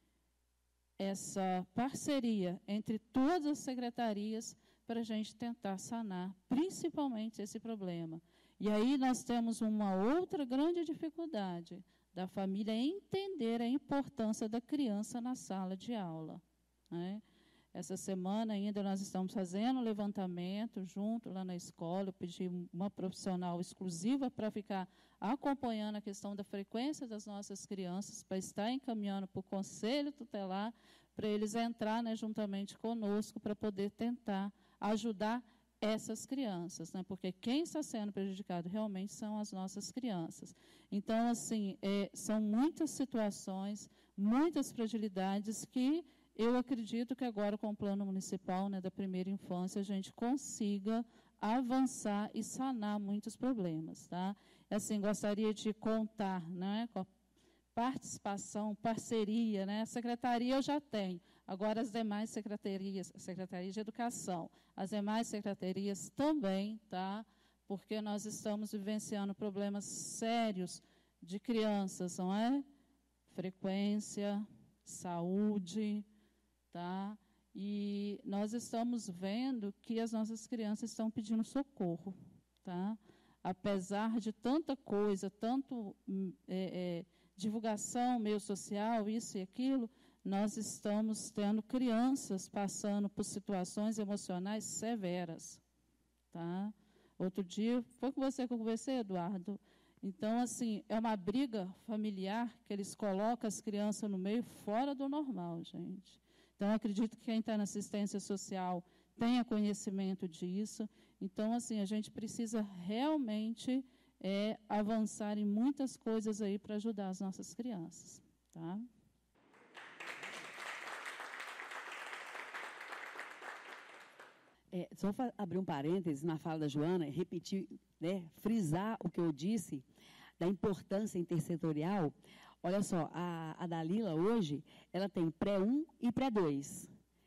essa parceria entre todas as secretarias para a gente tentar sanar, principalmente esse problema. E aí nós temos uma outra grande dificuldade da família entender a importância da criança na sala de aula, né? Essa semana ainda nós estamos fazendo um levantamento junto lá na escola. Eu pedi uma profissional exclusiva para ficar acompanhando a questão da frequência das nossas crianças, para estar encaminhando para o conselho tutelar, para eles entrar, né, juntamente conosco para poder tentar ajudar essas crianças, né, porque quem está sendo prejudicado realmente são as nossas crianças. Então, assim, é, são muitas situações, muitas fragilidades que eu acredito que agora com o plano municipal, né, da primeira infância, a gente consiga avançar e sanar muitos problemas, tá? Assim, gostaria de contar, né, com a participação, parceria, né? A secretaria eu já tenho, agora as demais secretarias, Secretaria de Educação, as demais secretarias também, tá? Porque nós estamos vivenciando problemas sérios de crianças, não é? Frequência, saúde, tá? E nós estamos vendo que as nossas crianças estão pedindo socorro, tá? Apesar de tanta coisa, tanto é, é, divulgação, meio social, isso e aquilo, nós estamos tendo crianças passando por situações emocionais severas, tá? Outro dia, foi com você que eu conversei, Eduardo? Então, assim, é uma briga familiar que eles colocam as crianças no meio fora do normal, gente. Então, acredito que quem está na assistência social tenha conhecimento disso. Então, assim, a gente precisa realmente é, avançar em muitas coisas aí para ajudar as nossas crianças, tá? É, só abrir um parênteses na fala da Joana, repetir, né, frisar o que eu disse da importância intersetorial. Olha só, a, a Dalila hoje, ela tem pré um e pré dois.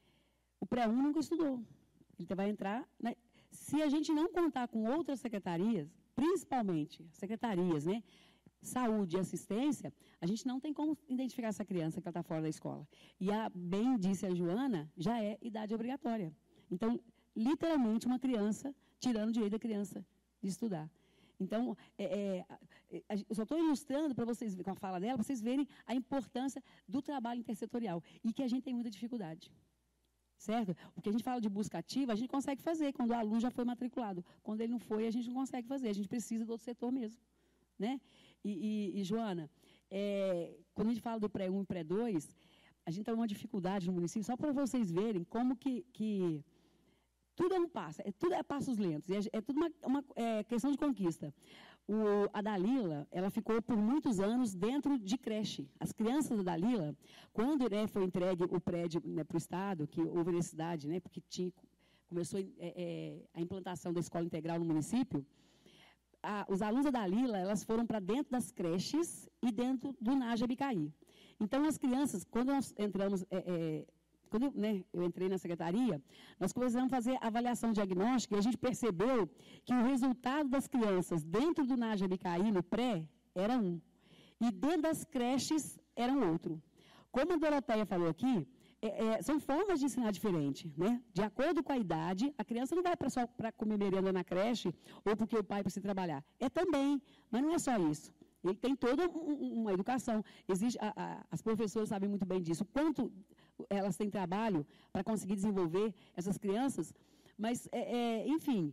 O pré um nunca estudou. Ele vai entrar, né? Se a gente não contar com outras secretarias, principalmente secretarias, né, saúde e assistência, a gente não tem como identificar essa criança que está fora da escola. E, a, bem disse a Joana, já é idade obrigatória. Então, literalmente, uma criança tirando o direito da criança de estudar. Então, é, é, eu só estou ilustrando para vocês, com a fala dela, para vocês verem a importância do trabalho intersetorial e que a gente tem muita dificuldade. Certo? O que a gente fala de busca ativa, a gente consegue fazer quando o aluno já foi matriculado. Quando ele não foi, a gente não consegue fazer. A gente precisa do outro setor mesmo. Né? E, e, e Joana, é, quando a gente fala do pré um e pré dois, a gente tem uma dificuldade no município, só para vocês verem como que... que tudo é um passo, é, tudo é passos lentos, é, é tudo uma, uma é, questão de conquista. O, a Dalila, ela ficou por muitos anos dentro de creche. As crianças da Dalila, quando, né, foi entregue o prédio, né, para o Estado, que houve necessidade, né, porque tinha, começou é, é, a implantação da escola integral no município, a, os alunos da Dalila, elas foram para dentro das creches e dentro do Naja Bicaí. Então, as crianças, quando nós entramos... É, é, Quando né, eu entrei na secretaria, nós começamos a fazer avaliação diagnóstica e a gente percebeu que o resultado das crianças dentro do Naja Bicaí, no pré, era um. E dentro das creches, era um outro. Como a Doroteia falou aqui, é, é, são formas de ensinar diferente. Né? De acordo com a idade, a criança não vai pra, só para comer merenda na creche ou porque o pai precisa trabalhar. É também, mas não é só isso. Ele tem toda um, uma educação. Existe, a, a, as professoras sabem muito bem disso. Quanto elas têm trabalho para conseguir desenvolver essas crianças, mas, é, é, enfim,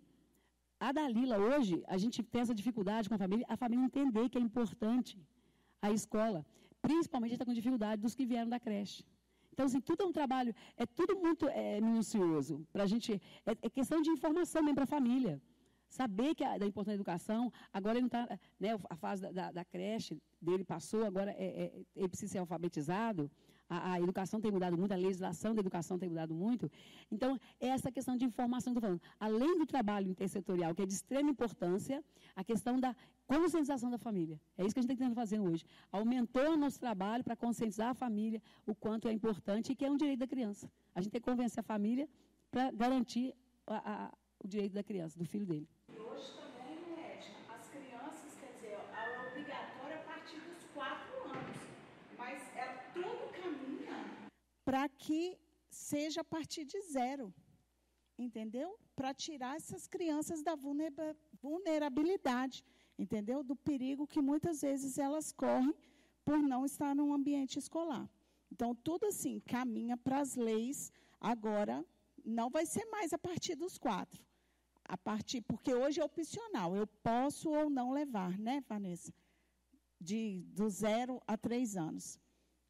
a Dalila hoje, a gente tem essa dificuldade com a família, a família entender que é importante a escola, principalmente está com dificuldade dos que vieram da creche. Então, assim, tudo é um trabalho, é tudo muito é, minucioso, para a gente, é, é questão de informação mesmo para a família. Saber que a, da importância da educação, agora ele não está, né, a fase da, da, da creche dele passou, agora é, é, ele precisa ser alfabetizado, a, a educação tem mudado muito, a legislação da educação tem mudado muito. Então, é essa questão de informação que eu estou falando. Além do trabalho intersetorial, que é de extrema importância, a questão da conscientização da família. É isso que a gente está tentando fazer hoje. Aumentou o nosso trabalho para conscientizar a família o quanto é importante e que é um direito da criança. A gente tem que convencer a família para garantir a, a, o direito da criança, do filho dele. Hoje também, Edna, as crianças, quer dizer, é obrigatório a partir dos quatro anos, mas é, tudo caminha para que seja a partir de zero, entendeu? Para tirar essas crianças da vulnerabilidade, entendeu? Do perigo que muitas vezes elas correm por não estar num ambiente escolar. Então, tudo assim, caminha para as leis, agora não vai ser mais a partir dos quatro. A partir, porque hoje é opcional, eu posso ou não levar, né, Vanessa? De, do zero a três anos.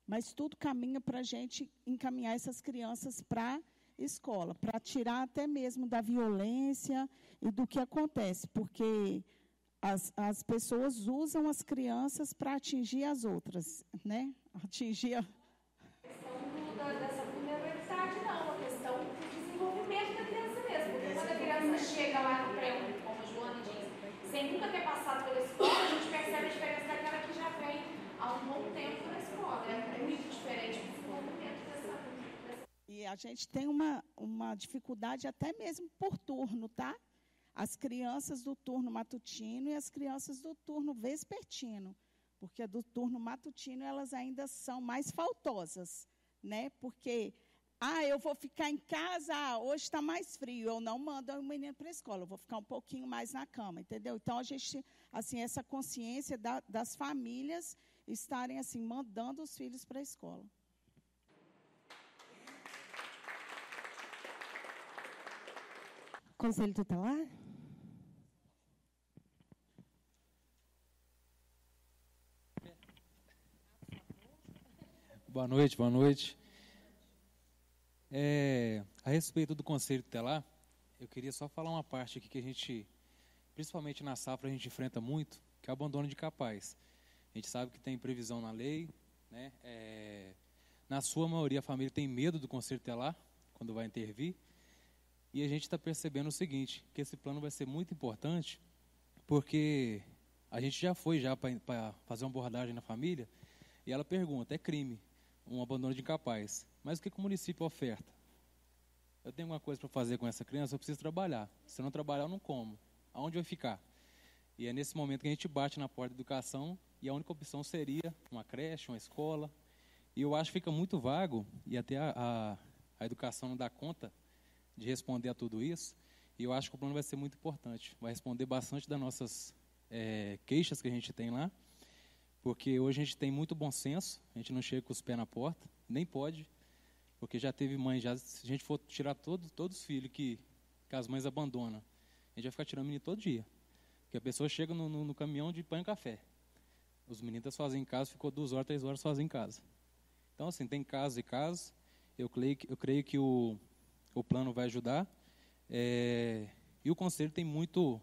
mas tudo caminha para a gente encaminhar essas crianças para a escola, para tirar até mesmo da violência e do que acontece, porque as, as pessoas usam as crianças para atingir as outras, né? Atingir a... dessa vulnerabilidade, não, a questão do desenvolvimento da criança mesmo, porque quando a criança chega lá no pré, como a Joana diz, sem nunca ter passado pela escola, a gente percebe a diferença daquela que já vem há um bom tempo na escola, é muito diferente o desenvolvimento dessa, dessa... E a gente tem uma, uma dificuldade até mesmo por turno, tá? As crianças do turno matutino e as crianças do turno vespertino, porque do turno matutino elas ainda são mais faltosas, né? Porque, ah, eu vou ficar em casa, ah, hoje está mais frio, eu não mando o menino para a escola, eu vou ficar um pouquinho mais na cama, entendeu? Então, a gente, assim, essa consciência da, das famílias estarem, assim, mandando os filhos para a escola. Conselho Tutelar? Boa noite, boa noite. É, a respeito do Conselho Tutelar, eu queria só falar uma parte aqui que a gente, principalmente na safra, a gente enfrenta muito, que é o abandono de capaz. A gente sabe que tem previsão na lei, né? É, na sua maioria a família tem medo do Conselho Tutelar, quando vai intervir, e a gente está percebendo o seguinte, que esse plano vai ser muito importante, porque a gente já foi já para fazer uma abordagem na família, e ela pergunta, é crime um abandono de incapaz, mas o que, que o município oferta? Eu tenho alguma coisa para fazer com essa criança, eu preciso trabalhar. Se eu não trabalhar, eu não como. Aonde vai ficar? E é nesse momento que a gente bate na porta da educação, e a única opção seria uma creche, uma escola. E eu acho que fica muito vago, e até a, a, a educação não dá conta de responder a tudo isso, e eu acho que o plano vai ser muito importante. Vai responder bastante das nossas é, queixas que a gente tem lá, porque hoje a gente tem muito bom senso, a gente não chega com os pés na porta, nem pode, porque já teve mãe, já, se a gente for tirar todo, todos os filhos que, que as mães abandonam, a gente vai ficar tirando menino todo dia, porque a pessoa chega no, no, no caminhão de pão e café, os meninos estão sozinhos em casa, ficou duas horas, três horas sozinhos em casa. Então, assim, tem casos e casos, eu creio que, eu creio que o, o plano vai ajudar, é, e o Conselho tem muito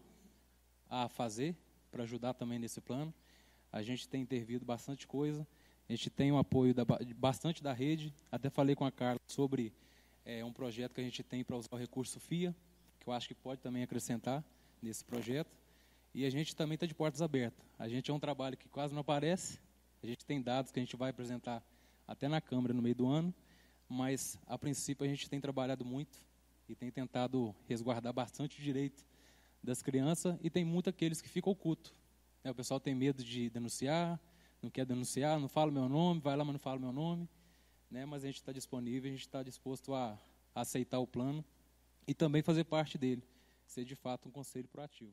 a fazer para ajudar também nesse plano. A gente tem intervido bastante coisa, a gente tem o apoio da, bastante da rede, até falei com a Carla sobre é, um projeto que a gente tem para usar o recurso F I A, que eu acho que pode também acrescentar nesse projeto, e a gente também está de portas abertas. A gente é um trabalho que quase não aparece, a gente tem dados que a gente vai apresentar até na Câmara no meio do ano, mas, a princípio, a gente tem trabalhado muito e tem tentado resguardar bastante o direito das crianças, e tem muito aqueles que ficam ocultos. O pessoal tem medo de denunciar, não quer denunciar, não fala meu nome, vai lá, mas não fala meu nome. Né? Mas a gente está disponível, a gente está disposto a, a aceitar o plano e também fazer parte dele, ser de fato um conselho proativo.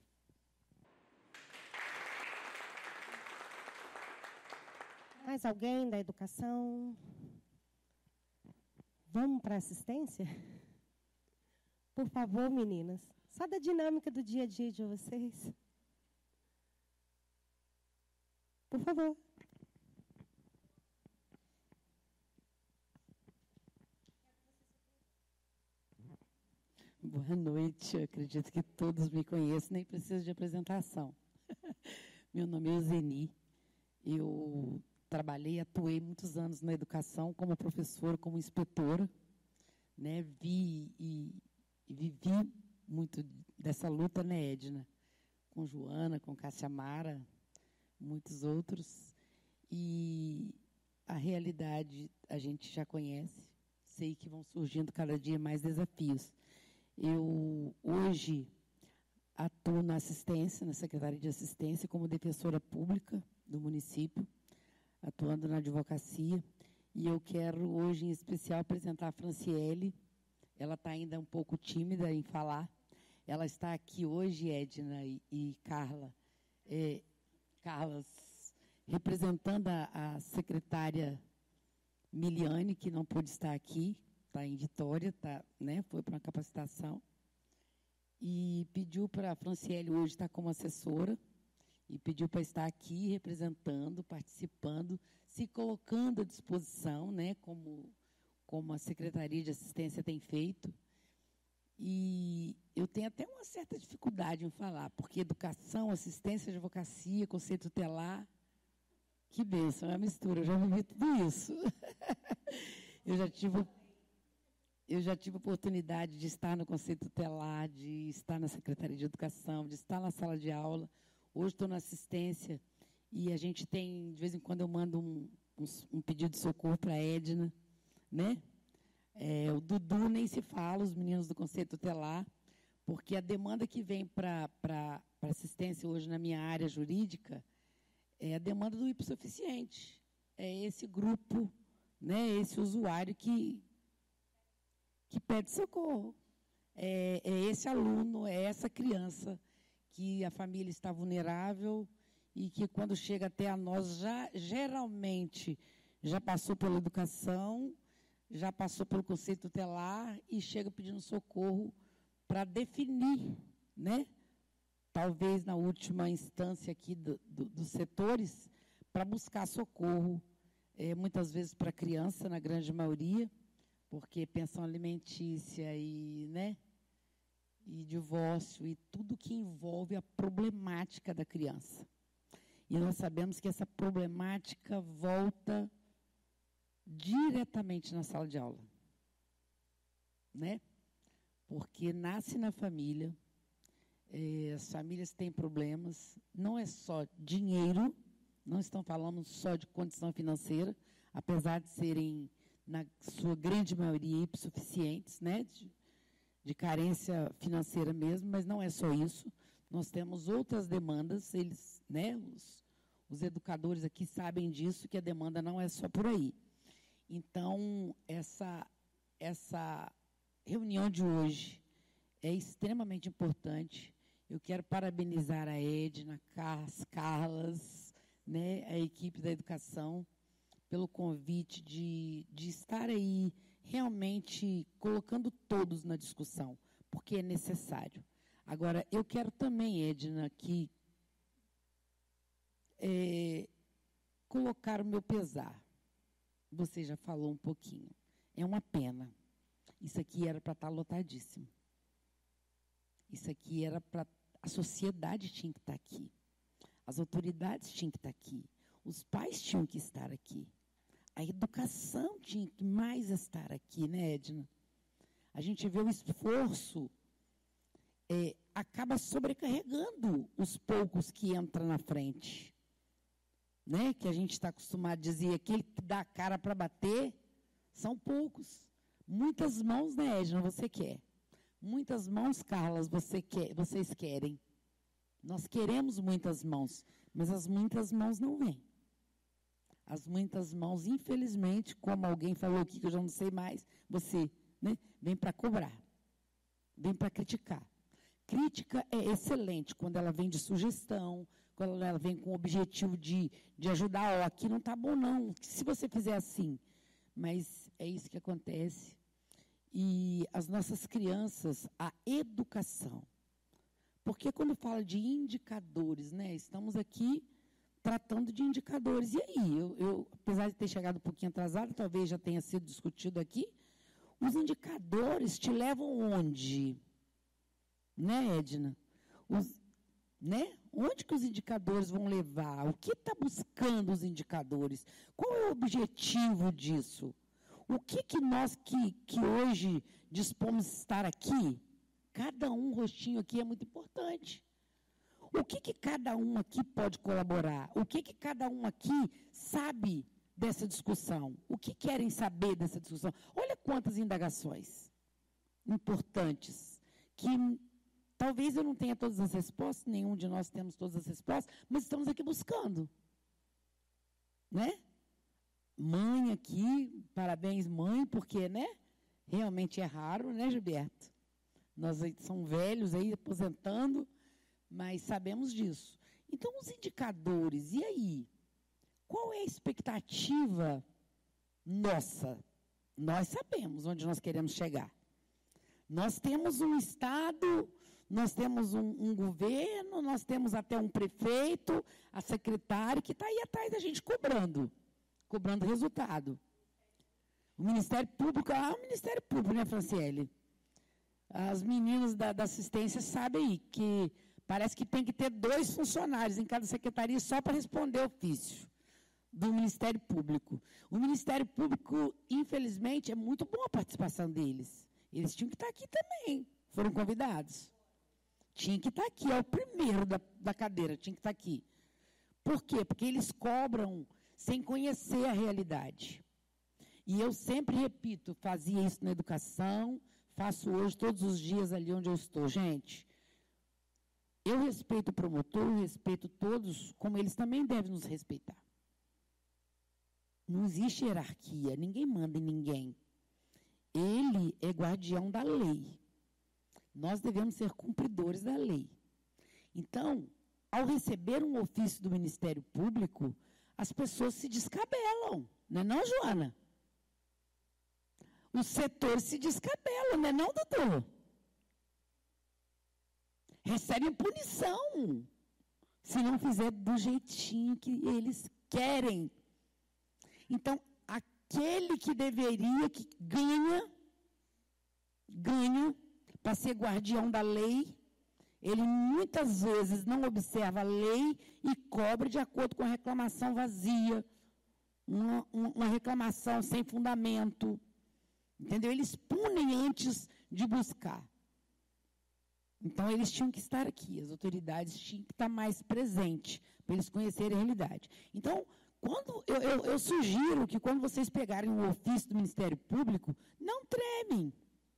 Mais alguém da educação? Vamos para a assistência? Por favor, meninas. Só da dinâmica do dia a dia de vocês. Por favor. Boa noite. Eu acredito que todos me conhecem, nem preciso de apresentação. Meu nome é Zeni. Eu trabalhei, atuei muitos anos na educação como professora, como inspetora, né? Vi e, e vivi muito dessa luta, né, Edna? Com Joana, com Cássia Mara, muitos outros. E a realidade a gente já conhece, sei que vão surgindo cada dia mais desafios. Eu, hoje, atuo na assistência, na Secretaria de Assistência, como defensora pública do município, atuando na advocacia, e eu quero, hoje, em especial, apresentar a Franciele. Ela está ainda um pouco tímida em falar. Ela está aqui hoje, Edna e, e Carla, é, Carlas, representando a, a secretária Miliane, que não pôde estar aqui, está em Vitória, tá, né, foi para uma capacitação, e pediu para a Franciele hoje estar como assessora, e pediu para estar aqui representando, participando, se colocando à disposição, né, como, como a Secretaria de Assistência tem feito. E eu tenho até uma certa dificuldade em falar, porque educação, assistência, advocacia, conselho tutelar, que bênção, é uma mistura, eu já vivi tudo isso. eu já tive... Eu já tive a oportunidade de estar no Conselho Tutelar, de estar na Secretaria de Educação, de estar na sala de aula. Hoje estou na assistência e a gente tem, de vez em quando, eu mando um, um, um pedido de socorro para a Edna, né? É, o Dudu nem se fala, os meninos do Conselho Tutelar, porque a demanda que vem para para assistência hoje na minha área jurídica é a demanda do hipossuficiente. É esse grupo, né, esse usuário que... que pede socorro. É, é esse aluno, é essa criança que a família está vulnerável e que, quando chega até a nós, já, geralmente já passou pela educação, já passou pelo conselho tutelar e chega pedindo socorro para definir, né? Talvez na última instância aqui do, do, dos setores, para buscar socorro, é, muitas vezes para a criança, na grande maioria, porque pensão alimentícia e, né, e divórcio e tudo que envolve a problemática da criança. E nós sabemos que essa problemática volta diretamente na sala de aula, né? Porque nasce na família, é, as famílias têm problemas, não é só dinheiro, não estão falando só de condição financeira, apesar de serem, na sua grande maioria, hipossuficientes, né, de, de carência financeira mesmo, mas não é só isso. Nós temos outras demandas, eles, né, os, os educadores aqui sabem disso, que a demanda não é só por aí. Então, essa, essa reunião de hoje é extremamente importante. Eu quero parabenizar a Edna, as Carlas, né, a equipe da educação, pelo convite de, de estar aí realmente colocando todos na discussão, porque é necessário. Agora, eu quero também, Edna, aqui é, colocar o meu pesar. Você já falou um pouquinho. É uma pena. Isso aqui era para estar lotadíssimo. Isso aqui era para... A sociedade tinha que estar aqui. As autoridades tinham que estar aqui. Os pais tinham que estar aqui. A educação tinha que mais estar aqui, né, Edna? A gente vê o esforço, é, acaba sobrecarregando os poucos que entram na frente. Né? Que a gente está acostumado a dizer, aquele que dá a cara para bater, são poucos. Muitas mãos, né, Edna, você quer. Muitas mãos, Carlas, você quer, vocês querem. Nós queremos muitas mãos, mas as muitas mãos não vêm. As muitas mãos, infelizmente, como alguém falou aqui, que eu já não sei mais, você, né, vem para cobrar, vem para criticar. Crítica é excelente quando ela vem de sugestão, quando ela vem com o objetivo de, de ajudar. Ó, aqui não está bom, não, se você fizer assim. Mas é isso que acontece. E as nossas crianças, a educação. Porque quando fala de indicadores, né, estamos aqui tratando de indicadores. E aí, eu, eu, apesar de ter chegado um pouquinho atrasado, talvez já tenha sido discutido aqui, os indicadores te levam onde? Né, Edna? Os, né? Onde que os indicadores vão levar? O que está buscando os indicadores? Qual é o objetivo disso? O que, que nós que, que hoje dispomos estar aqui, cada um rostinho aqui é muito importante. O que, que cada um aqui pode colaborar? O que, que cada um aqui sabe dessa discussão? O que querem saber dessa discussão? Olha quantas indagações importantes, que talvez eu não tenha todas as respostas, nenhum de nós temos todas as respostas, mas estamos aqui buscando. Né? Mãe aqui, parabéns, mãe, porque, né? Realmente é raro, né, Gilberto? Nós aí, somos velhos aí, aposentando, mas sabemos disso. Então, os indicadores, e aí? Qual é a expectativa nossa? Nós sabemos onde nós queremos chegar. Nós temos um estado nós temos um, um governo, nós temos até um prefeito, a secretária, que está aí atrás da gente cobrando, cobrando resultado. O Ministério Público, ah, o Ministério Público, né, Franciele? As meninas da, da assistência sabem aí que parece que tem que ter dois funcionários em cada secretaria só para responder ofício do Ministério Público. O Ministério Público, infelizmente, é muito boa a participação deles. Eles tinham que estar aqui também, foram convidados. Tinha que estar aqui, é o primeiro da, da cadeira, tinha que estar aqui. Por quê? Porque eles cobram sem conhecer a realidade. E eu sempre repito, fazia isso na educação, faço hoje todos os dias ali onde eu estou. Gente, eu respeito o promotor, eu respeito todos, como eles também devem nos respeitar. Não existe hierarquia, ninguém manda em ninguém. Ele é guardião da lei. Nós devemos ser cumpridores da lei. Então, ao receber um ofício do Ministério Público, as pessoas se descabelam, não é não, Joana? Os setores se descabelam, não é não, doutor? Recebem punição, se não fizer do jeitinho que eles querem. Então, aquele que deveria, que ganha, ganha, para ser guardião da lei, ele muitas vezes não observa a lei e cobra de acordo com a reclamação vazia, uma, uma reclamação sem fundamento. Entendeu? Eles punem antes de buscar. Então, eles tinham que estar aqui, as autoridades tinham que estar mais presentes, para eles conhecerem a realidade. Então, quando eu, eu, eu sugiro que quando vocês pegarem um ofício do Ministério Público, não tremem.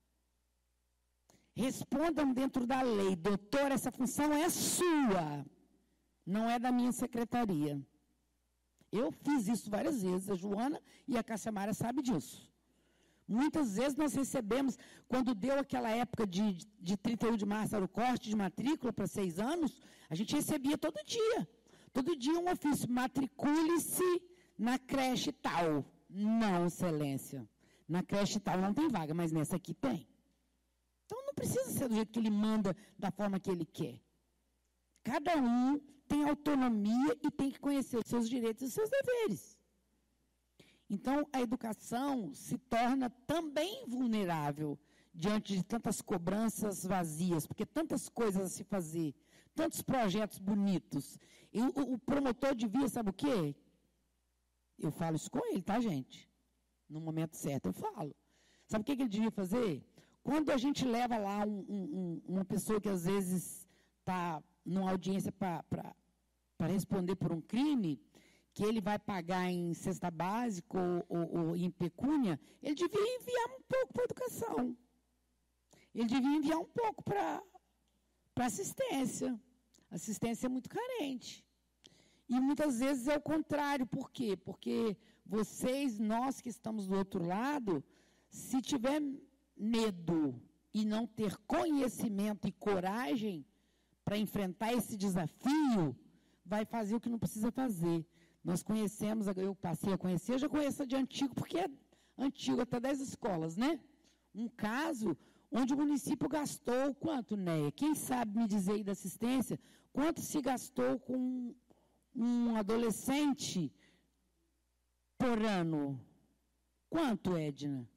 Respondam dentro da lei, doutor, essa função é sua, não é da minha secretaria. Eu fiz isso várias vezes, a Joana e a Cássia Mara sabem disso. Muitas vezes nós recebemos, quando deu aquela época de, de trinta e um de março, era o corte de matrícula para seis anos, a gente recebia todo dia. Todo dia um ofício, matricule-se na creche tal. Não, excelência. Na creche tal não tem vaga, mas nessa aqui tem. Então, não precisa ser do jeito que ele manda, da forma que ele quer. Cada um tem autonomia e tem que conhecer os seus direitos e os seus deveres. Então, a educação se torna também vulnerável diante de tantas cobranças vazias, porque tantas coisas a se fazer, tantos projetos bonitos. E o, o promotor devia, sabe o quê? Eu falo isso com ele, tá, gente? No momento certo eu falo. Sabe o que, que ele devia fazer? Quando a gente leva lá um, um, uma pessoa que às vezes está numa audiência para responder por um crime, que ele vai pagar em cesta básica ou, ou, ou em pecúnia, ele devia enviar um pouco para a educação. Ele devia enviar um pouco para a assistência. A assistência é muito carente. E muitas vezes é o contrário. Por quê? Porque vocês, nós que estamos do outro lado, se tiver medo e não ter conhecimento e coragem para enfrentar esse desafio, vai fazer o que não precisa fazer. Nós conhecemos, eu passei a conhecer, eu já conheço de antigo, porque é antigo, até das escolas, né? Um caso onde o município gastou, quanto, Néia? Quem sabe me dizer aí da assistência, quanto se gastou com um adolescente por ano? Quanto, Edna?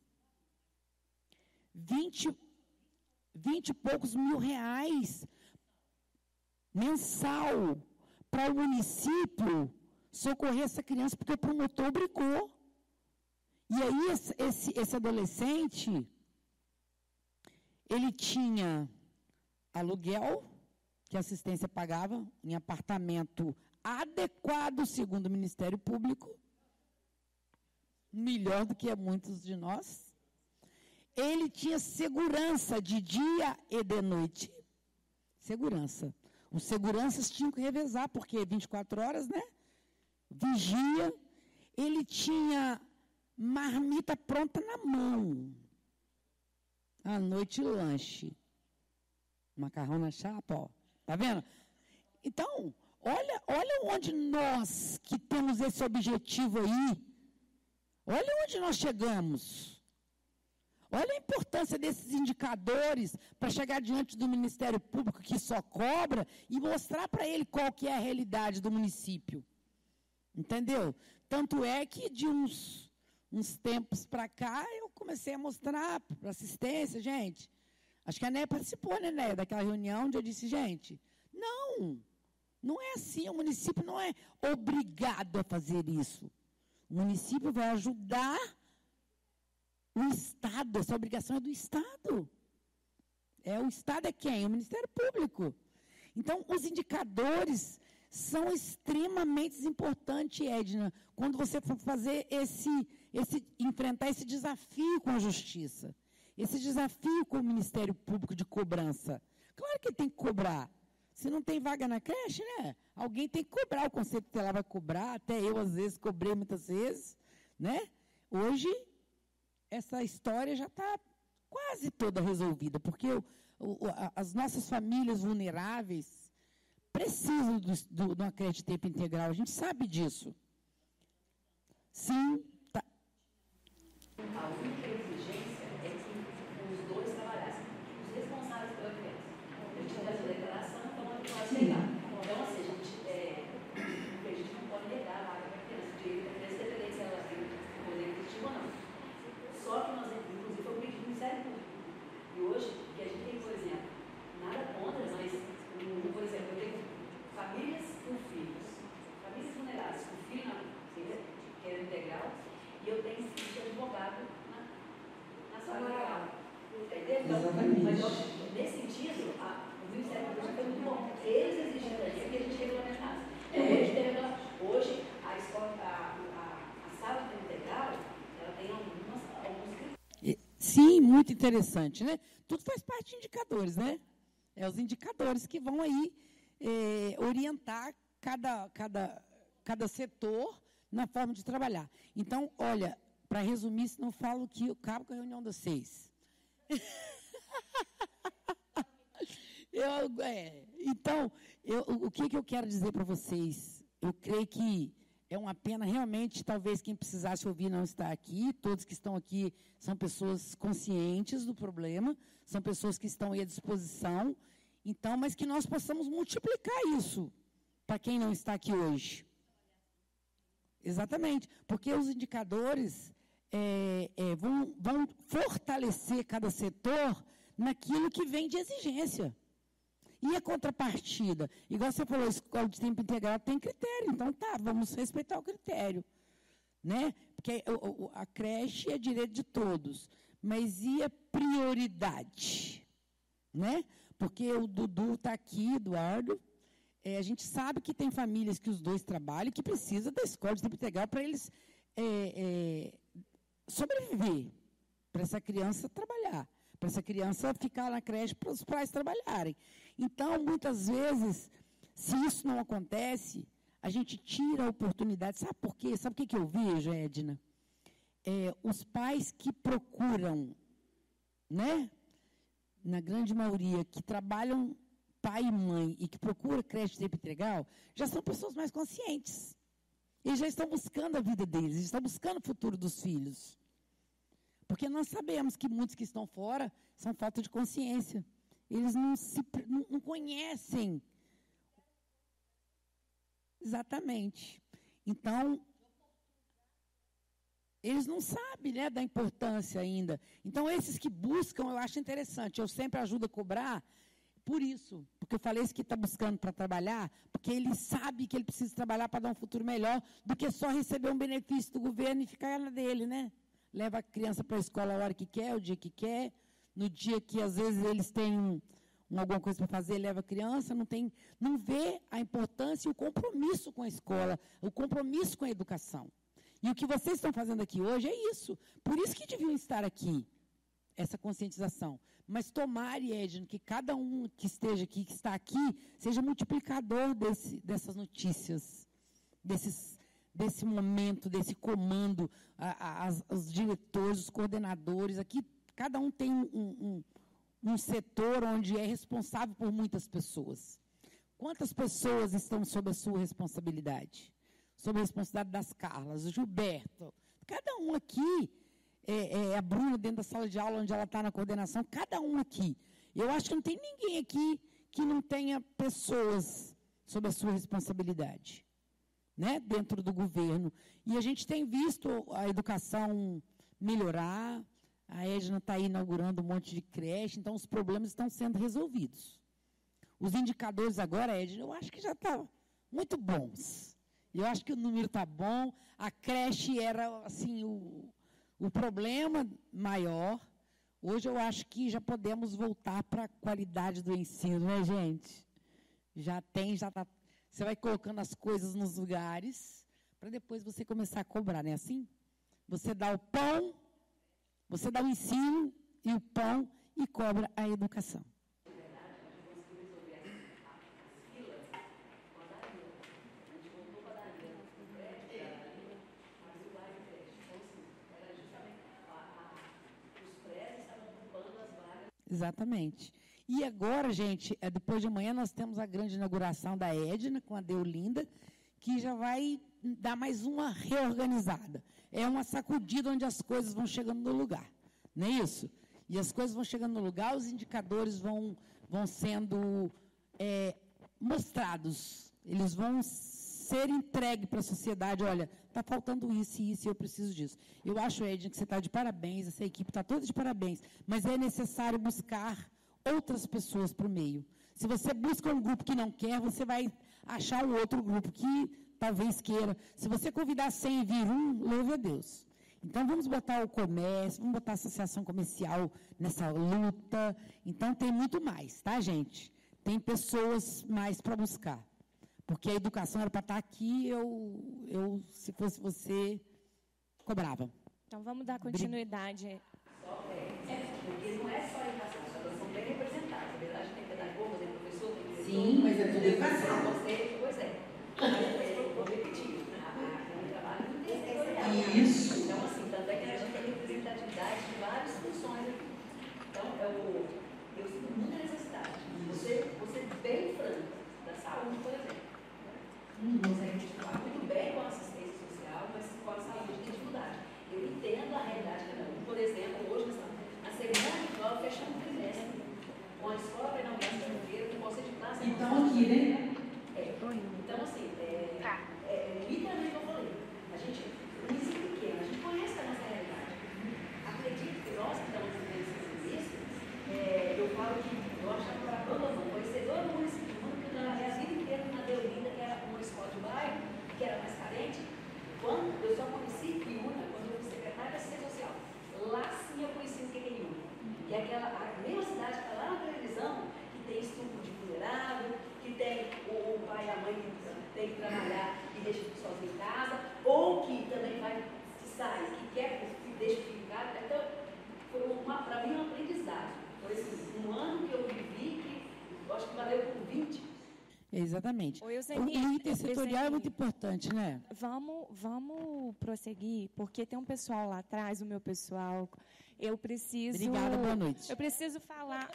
Vinte, vinte e poucos mil reais mensal para o município socorrer essa criança, porque o promotor obrigou. E aí, esse, esse, esse adolescente, ele tinha aluguel, que a assistência pagava, em apartamento adequado, segundo o Ministério Público, melhor do que muitos de nós. Ele tinha segurança de dia e de noite. Segurança. Os seguranças tinham que revezar, porque vinte e quatro horas, né? Vigia. Ele tinha marmita pronta na mão. À noite, lanche. Macarrão na chapa, ó. Tá vendo? Então, olha, olha onde nós que temos esse objetivo aí, olha onde nós chegamos. Olha a importância desses indicadores para chegar diante do Ministério Público que só cobra e mostrar para ele qual que é a realidade do município. Entendeu? Tanto é que de uns, uns tempos para cá eu comecei a mostrar para assistência, gente. Acho que a Néia participou, né, Néia, daquela reunião onde eu disse, gente, não, não é assim, o município não é obrigado a fazer isso. O município vai ajudar o Estado, essa obrigação é do Estado. É, o Estado é quem? O Ministério Público. Então, os indicadores são extremamente importantes, Edna, quando você for fazer esse, esse, enfrentar esse desafio com a Justiça, esse desafio com o Ministério Público de cobrança. Claro que tem que cobrar. Se não tem vaga na creche, né? Alguém tem que cobrar, o Conselho Tutelar vai cobrar, até eu, às vezes, cobrei muitas vezes, né? Hoje, essa história já está quase toda resolvida, porque o, o, a, as nossas famílias vulneráveis precisam do, do, de uma creche de tempo integral, a gente sabe disso. Sim. Tá. A única exigência é que os dois trabalhassem, os responsáveis pela criança. Eu tinha que fazer a declaração, então eu posso pegar. Então, assim, a gente, é, a gente não pode negar a vaga para a criança, o direito da criança, independente se ela tem poder aquisitivo ou não. Só que nós, inclusive, foi um pedido do Ministério Público. E hoje, o que a gente tem, por exemplo, nada contra, mas, um, por exemplo, eu tenho famílias com filhos, famílias vulneráveis com filho na que é integral, e eu tenho esse advogado na, na sala legal. Então, mas eu, nesse sentido, a, o Ministério Público foi muito bom. Eles exigiram a gente que a gente regulamentasse. Então, hoje, tem, hoje, a escola, a, a, a sala de integral, ela tem algumas, alguns critérios. Sim, muito interessante, né? Tudo faz parte de indicadores, né? É os indicadores que vão aí eh, orientar cada, cada, cada setor na forma de trabalhar. Então, olha, para resumir, se não falo que eu acabo com a reunião das seis. eu, é, então, eu, o que, que eu quero dizer para vocês? Eu creio que é uma pena, realmente, talvez quem precisasse ouvir não está aqui. Todos que estão aqui são pessoas conscientes do problema, são pessoas que estão aí à disposição. Então, mas que nós possamos multiplicar isso para quem não está aqui hoje. Exatamente, porque os indicadores é, é, vão, vão fortalecer cada setor naquilo que vem de exigência. E a contrapartida? Igual você falou, a escola de tempo integral tem critério, então tá, vamos respeitar o critério. Né? Porque o, a creche é direito de todos, mas e a prioridade? Né? Porque o Dudu está aqui, Eduardo. É, a gente sabe que tem famílias que os dois trabalham, que precisa da escola de tempo integral para eles é, é, sobreviver, para essa criança trabalhar, para essa criança ficar na creche para os pais trabalharem. Então, muitas vezes, se isso não acontece, a gente tira a oportunidade. Sabe por quê? Sabe o que, que eu vejo, Edna? É, os pais que procuram, né, na grande maioria, que trabalham pai e mãe e que procura creche de tempo integral, já são pessoas mais conscientes. Eles já estão buscando a vida deles, eles estão buscando o futuro dos filhos. Porque nós sabemos que muitos que estão fora são falta de consciência. Eles não, se, não, não conhecem. Exatamente. Então, eles não sabem, né, da importância ainda. Então, esses que buscam, eu acho interessante. Eu sempre ajudo a cobrar por isso, porque eu falei esse que está buscando para trabalhar, porque ele sabe que ele precisa trabalhar para dar um futuro melhor do que só receber um benefício do governo e ficar na dele, né? Leva a criança para a escola a hora que quer, o dia que quer, no dia que às vezes eles têm um, um, alguma coisa para fazer, leva a criança, não, tem, não vê a importância e o compromisso com a escola, o compromisso com a educação. E o que vocês estão fazendo aqui hoje é isso. Por isso que deviam estar aqui, essa conscientização. Mas tomare, Edna, que cada um que esteja aqui, que está aqui, seja multiplicador desse, dessas notícias, desses, desse momento, desse comando, a, a, as, os diretores, os coordenadores. Aqui, cada um tem um, um, um setor onde é responsável por muitas pessoas. Quantas pessoas estão sob a sua responsabilidade? Sob a responsabilidade das Carlas, do Gilberto. Cada um aqui é, é, a Bruna dentro da sala de aula, onde ela está na coordenação, cada um aqui. Eu acho que não tem ninguém aqui que não tenha pessoas sob a sua responsabilidade, né, dentro do governo. E a gente tem visto a educação melhorar, a Edna está aí inaugurando um monte de creche, então os problemas estão sendo resolvidos. Os indicadores agora, Edna, eu acho que já estão muito bons. Eu acho que o número está bom, a creche era assim, o, o problema maior. Hoje eu acho que já podemos voltar para a qualidade do ensino, né, gente? Já tem, já está. Você vai colocando as coisas nos lugares, para depois você começar a cobrar, não é assim? Você dá o pão, você dá o ensino e o pão e cobra a educação. Exatamente. E agora, gente, depois de amanhã nós temos a grande inauguração da Edna com a Deolinda, que já vai dar mais uma reorganizada. É uma sacudida onde as coisas vão chegando no lugar, não é isso? E as coisas vão chegando no lugar, os indicadores vão, vão sendo é, mostrados, eles vão ser entregues para a sociedade. Olha, está faltando isso e isso, e eu preciso disso. Eu acho, Edna, que você está de parabéns, essa equipe está toda de parabéns, mas é necessário buscar outras pessoas para o meio. Se você busca um grupo que não quer, você vai achar um outro grupo que talvez queira. Se você convidar cem e vir um, louve a Deus. Então, vamos botar o comércio, vamos botar a associação comercial nessa luta. Então, tem muito mais, tá, gente? Tem pessoas mais para buscar. Porque a educação era para estar aqui, eu, eu, se fosse você, cobrava. Então, vamos dar continuidade. É, porque não é só a educação, elas são bem representadas. Na verdade, tem pedagogo, tem professor, tem diretor. Sim, mas é tudo educação. Pois é. Eu vou repetir. É um trabalho intersetorial. Isso. Então, assim, tanto é que a gente tem representatividade de várias funções aqui. Então, eu, eu sinto muita necessidade. Você, você bem franca, da saúde, por exemplo. Você identificar muito bem com a assistência social, mas com a saúde tem dificuldade. Eu entendo a realidade de cada um. Por exemplo, hoje, a cerimônia de prova fechando o trimestre, com a escola para inaugurar segunda-feira, com o conselho de classe. Então, aqui, né? É. Então, assim, é, é, é literalmente o que eu falei. A gente, um município pequeno, a gente conhece a nossa realidade. Acredito que nós que estamos vivendo esse serviço, é, eu falo que eu achava que era bom, eu conhecer todo o município, porque eu trabalhei a vida inteira na Deolinda, que era uma escola de bairro, que era mais carente. Quando eu só conheci Iuna, quando eu fui secretária da Assistência Social. Lá sim eu conheci o que é Iuna. E aquela, a mesma cidade que está lá na televisão, que tem estupro de vulnerável, que tem o, o pai e a mãe que tem que trabalhar e deixa o filho sozinho em casa, ou que também vai, que sai, que quer que deixa o filho em casa. Então, foi uma, para mim, um aprendizado. Foi assim, um ano que eu vivi, que eu acho que valeu por vinte. Exatamente. Oi, Euseni, o intersetorial é muito importante, né? Vamos, vamos prosseguir, porque tem um pessoal lá atrás, o meu pessoal. Eu preciso. Obrigada, boa noite. Eu preciso falar.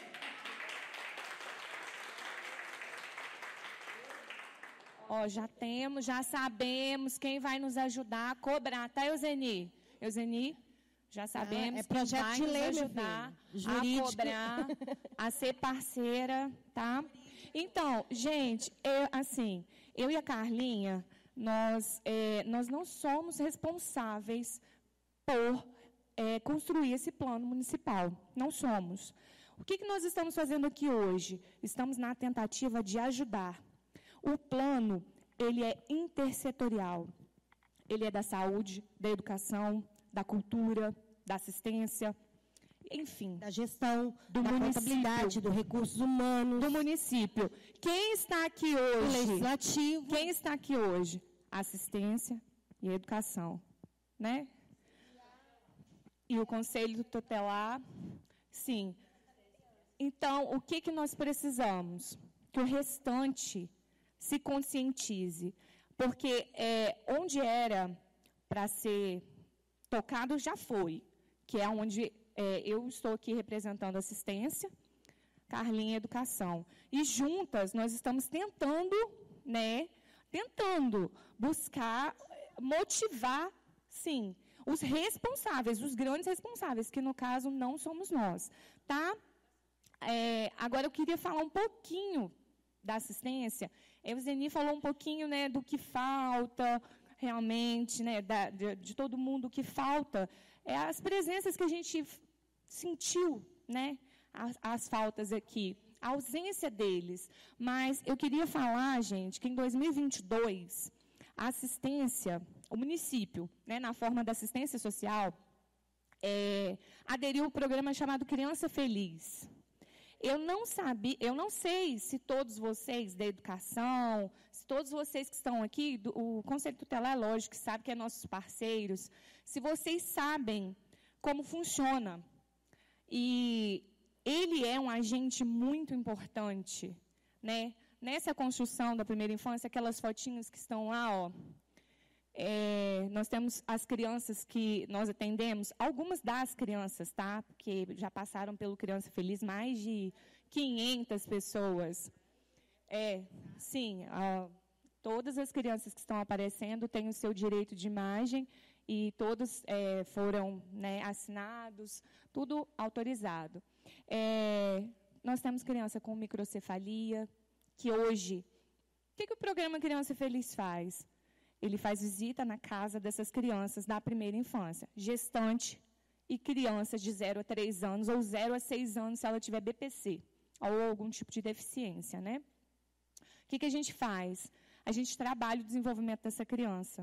Ó, já temos, já sabemos quem vai nos ajudar a cobrar, tá, Euseni? Euseni, já sabemos ah, é quem vai de nos lei, ajudar a cobrar, a ser parceira, tá? Então, gente, eu, assim, eu e a Carlinha, nós, é, nós não somos responsáveis por é, construir esse plano municipal. Não somos. O que, que nós estamos fazendo aqui hoje? Estamos na tentativa de ajudar. O plano, ele é intersetorial. Ele é da saúde, da educação, da cultura, da assistência, enfim, da gestão, do da município, contabilidade, dos recursos humanos, do município. Quem está aqui hoje? O legislativo. Quem está aqui hoje? Assistência e educação, né? E o conselho tutelar, sim. Então, o que que nós precisamos? Que o restante se conscientize, porque é, onde era para ser tocado já foi, que é onde É, eu estou aqui representando assistência, Carlinha educação. E juntas nós estamos tentando, né, tentando buscar, motivar, sim, os responsáveis, os grandes responsáveis, que no caso não somos nós, tá? É, agora eu queria falar um pouquinho da assistência. A Euseni falou um pouquinho, né, do que falta realmente, né, da, de, de todo mundo, o que falta é as presenças que a gente sentiu, né, as, as faltas aqui, a ausência deles. Mas eu queria falar, gente, que em dois mil e vinte e dois, a assistência, o município, né, na forma da assistência social, é, aderiu ao programa chamado Criança Feliz. Eu não sabia, eu não sei se todos vocês da educação, se todos vocês que estão aqui, do, o Conselho Tutelar, é lógico, que sabe que é nossos parceiros, se vocês sabem como funciona. E ele é um agente muito importante, né? Nessa construção da primeira infância, aquelas fotinhas que estão lá, ó, é, nós temos as crianças que nós atendemos, algumas das crianças, tá? Porque já passaram pelo Criança Feliz mais de quinhentas pessoas. É, sim, ó, todas as crianças que estão aparecendo têm o seu direito de imagem e todos é, foram, né, assinados, tudo autorizado. É, nós temos criança com microcefalia, que hoje, o que, que o programa Criança Feliz faz? Ele faz visita na casa dessas crianças da primeira infância, gestante e crianças de zero a três anos ou zero a seis anos, se ela tiver B P C, ou algum tipo de deficiência, né? O que, que a gente faz? A gente trabalha o desenvolvimento dessa criança.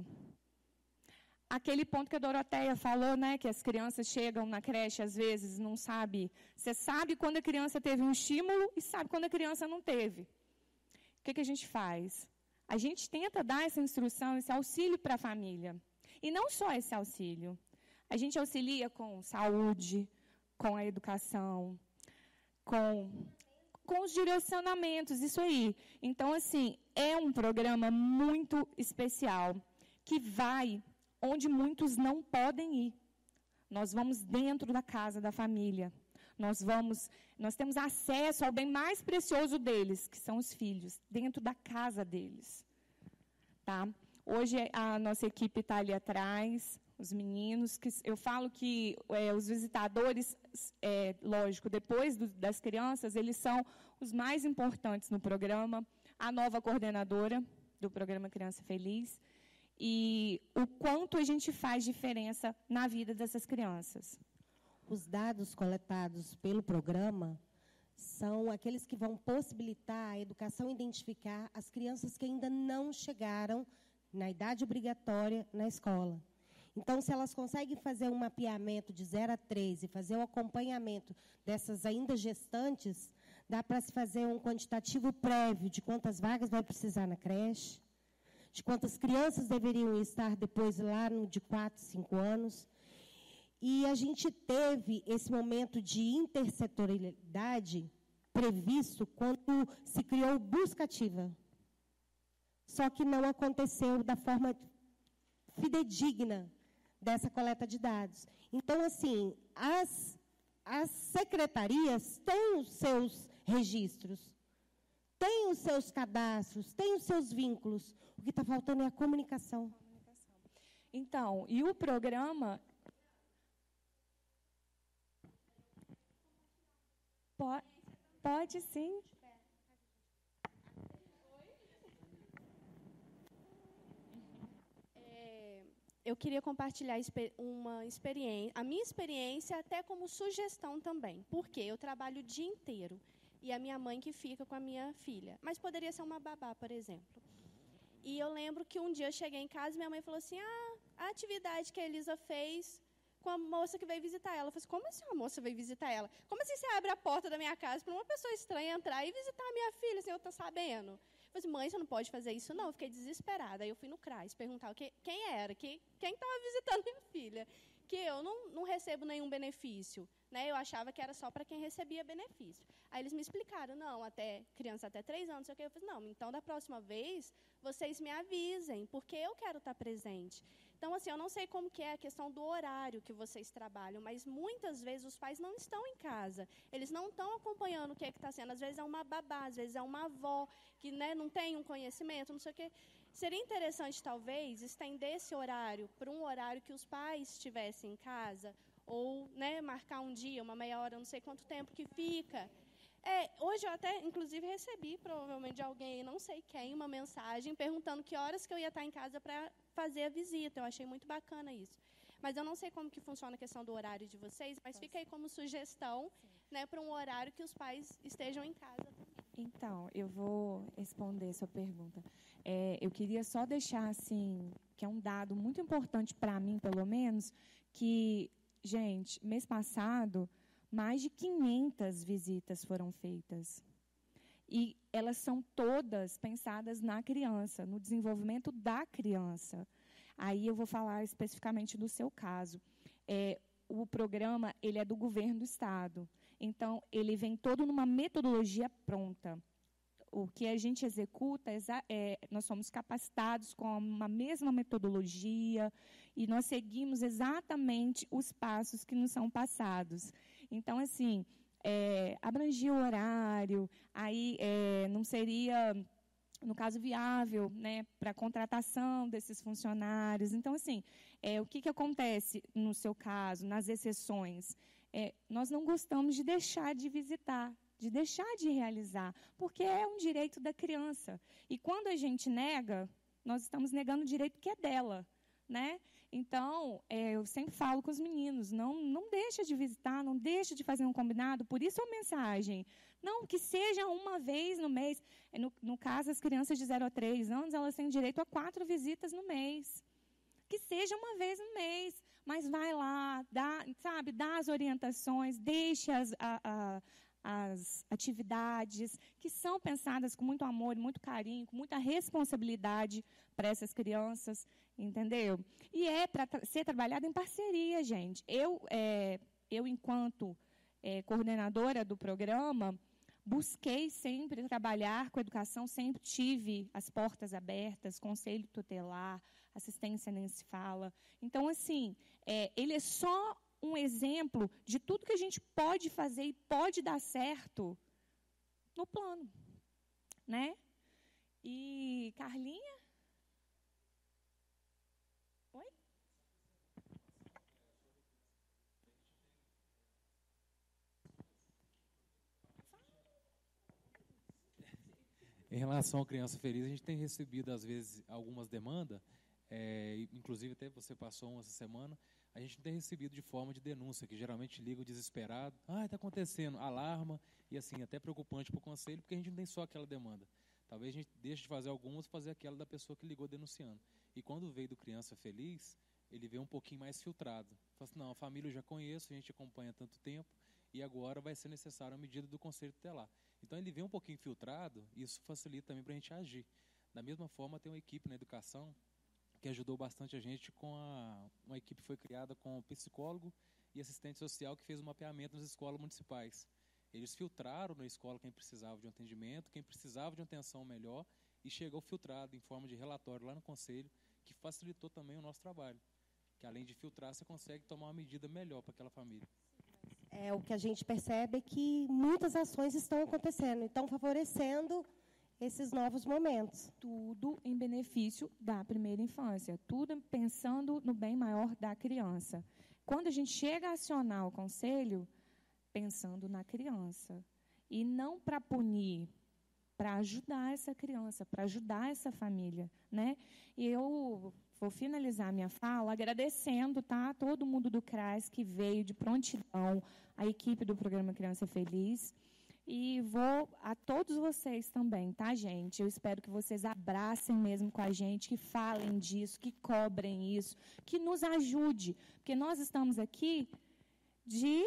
Aquele ponto que a Doroteia falou, né, que as crianças chegam na creche, às vezes, não sabe. Você sabe quando a criança teve um estímulo e sabe quando a criança não teve. O que, que a gente faz? A gente tenta dar essa instrução, esse auxílio para a família. E não só esse auxílio. A gente auxilia com saúde, com a educação, com, com os direcionamentos, isso aí. Então, assim, é um programa muito especial, que vai onde muitos não podem ir. Nós vamos dentro da casa da família. Nós vamos, nós temos acesso ao bem mais precioso deles, que são os filhos, dentro da casa deles. Tá? Hoje a nossa equipe está ali atrás, os meninos, que eu falo que é, os visitadores, é, lógico, depois do, das crianças, eles são os mais importantes no programa, a nova coordenadora do programa Criança Feliz, e o quanto a gente faz diferença na vida dessas crianças. Os dados coletados pelo programa são aqueles que vão possibilitar a educação identificar as crianças que ainda não chegaram na idade obrigatória na escola. Então, se elas conseguem fazer um mapeamento de zero a três e fazer o acompanhamento dessas ainda gestantes, dá para se fazer um quantitativo prévio de quantas vagas vai precisar na creche, de quantas crianças deveriam estar depois lá no de quatro, cinco anos. E a gente teve esse momento de intersetorialidade previsto quando se criou busca ativa. Só que não aconteceu da forma fidedigna dessa coleta de dados. Então, assim, as, as secretarias têm os seus registros, têm os seus cadastros, têm os seus vínculos. O que está faltando é a comunicação. Então, e o programa... Pode, pode sim. É, eu queria compartilhar uma experiência, a minha experiência até como sugestão também. Porque eu trabalho o dia inteiro e a minha mãe que fica com a minha filha. Mas poderia ser uma babá, por exemplo. E eu lembro que um dia eu cheguei em casa e minha mãe falou assim, ah, a atividade que a Elisa fez com a moça que veio visitar ela. Eu falei assim, como assim uma moça veio visitar ela? Como assim você abre a porta da minha casa para uma pessoa estranha entrar e visitar a minha filha, sem eu estar sabendo? Eu falei assim, mãe, você não pode fazer isso, não. Eu fiquei desesperada. Aí eu fui no CRAS perguntar o que, quem era, que, quem estava visitando minha filha. Que eu não, não recebo nenhum benefício. Né? Eu achava que era só para quem recebia benefício. Aí eles me explicaram, não, até criança até três anos, não sei o quê. Eu falei, não, então da próxima vez vocês me avisem, porque eu quero estar presente. Então, assim, eu não sei como que é a questão do horário que vocês trabalham, mas muitas vezes os pais não estão em casa. Eles não estão acompanhando o que é que está sendo. Às vezes é uma babá, às vezes é uma avó que, né, não tem um conhecimento, não sei o quê. seria interessante, talvez, estender esse horário para um horário que os pais estivessem em casa, ou, né, marcar um dia, uma meia hora, não sei quanto tempo que fica. É, hoje eu até, inclusive, recebi, provavelmente, de alguém, não sei quem, uma mensagem perguntando que horas que eu ia estar em casa para fazer a visita. Eu achei muito bacana isso. Mas eu não sei como que funciona a questão do horário de vocês, mas fica aí como sugestão, né, para um horário que os pais estejam em casa também. Então, eu vou responder a sua pergunta. É, eu queria só deixar, assim, que é um dado muito importante para mim, pelo menos, que, gente, mês passado, mais de quinhentas visitas foram feitas. E elas são todas pensadas na criança, no desenvolvimento da criança. Aí eu vou falar especificamente do seu caso. É, o programa ele é do governo do estado. Então, ele vem todo numa metodologia pronta. O que a gente executa, é, é, nós somos capacitados com uma mesma metodologia e nós seguimos exatamente os passos que nos são passados. Então, assim, é, abrangia o horário, aí é, não seria, no caso, viável, né, para a contratação desses funcionários. Então, assim, é, o que, que acontece no seu caso, nas exceções? É, nós não gostamos de deixar de visitar, de deixar de realizar, porque é um direito da criança. E quando a gente nega, nós estamos negando o direito que é dela, né? Então, é, eu sempre falo com os meninos, não, não deixa de visitar, não deixa de fazer um combinado, por isso a mensagem. Não, que seja uma vez no mês. No, no caso, as crianças de zero a três anos, elas têm direito a quatro visitas no mês. Que seja uma vez no mês, mas vai lá, dá, sabe, dá as orientações, deixa as, a, a, as atividades que são pensadas com muito amor, muito carinho, com muita responsabilidade para essas crianças, entendeu? E é para tra- ser trabalhado em parceria, gente. Eu, é, eu enquanto é, coordenadora do programa, busquei sempre trabalhar com educação, sempre tive as portas abertas, conselho tutelar, assistência nem se fala. Então, assim, é, ele é só um exemplo de tudo que a gente pode fazer e pode dar certo no plano, né? E Carlinha? Oi? Em relação à criança feliz, a gente tem recebido, às vezes, algumas demandas, é, inclusive até você passou uma essa semana, a gente tem recebido de forma de denúncia, que geralmente liga o desesperado, ah, está acontecendo, alarma, e assim, até preocupante para o conselho, porque a gente não tem só aquela demanda. Talvez a gente deixe de fazer algumas, fazer aquela da pessoa que ligou denunciando. E quando veio do Criança Feliz, ele veio um pouquinho mais filtrado. Fala assim, não, a família eu já conheço, a gente acompanha há tanto tempo, e agora vai ser necessário a medida do conselho tutelar. Então, ele vem um pouquinho filtrado, e isso facilita também para a gente agir. Da mesma forma, tem uma equipe na educação que ajudou bastante a gente com a, uma equipe que foi criada com psicólogo e assistente social que fez um mapeamento nas escolas municipais. Eles filtraram na escola quem precisava de um atendimento, quem precisava de uma atenção melhor, e chegou filtrado em forma de relatório lá no conselho, que facilitou também o nosso trabalho. Que além de filtrar, você consegue tomar uma medida melhor para aquela família. É, o que a gente percebe é que muitas ações estão acontecendo, estão favorecendo esses novos momentos. Tudo em benefício da primeira infância, tudo pensando no bem maior da criança. Quando a gente chega a acionar o conselho, pensando na criança, e não para punir, para ajudar essa criança, para ajudar essa família, né? E eu vou finalizar minha fala agradecendo, tá, todo mundo do C R A S que veio de prontidão, a equipe do programa Criança Feliz. E vou a todos vocês também, tá, gente? Eu espero que vocês abracem mesmo com a gente, que falem disso, que cobrem isso, que nos ajude, porque nós estamos aqui de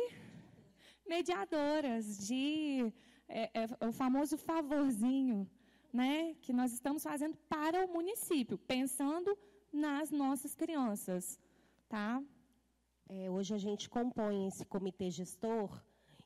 mediadoras, de é, é, o famoso favorzinho, né, que nós estamos fazendo para o município, pensando nas nossas crianças, tá? É, hoje a gente compõe esse comitê gestor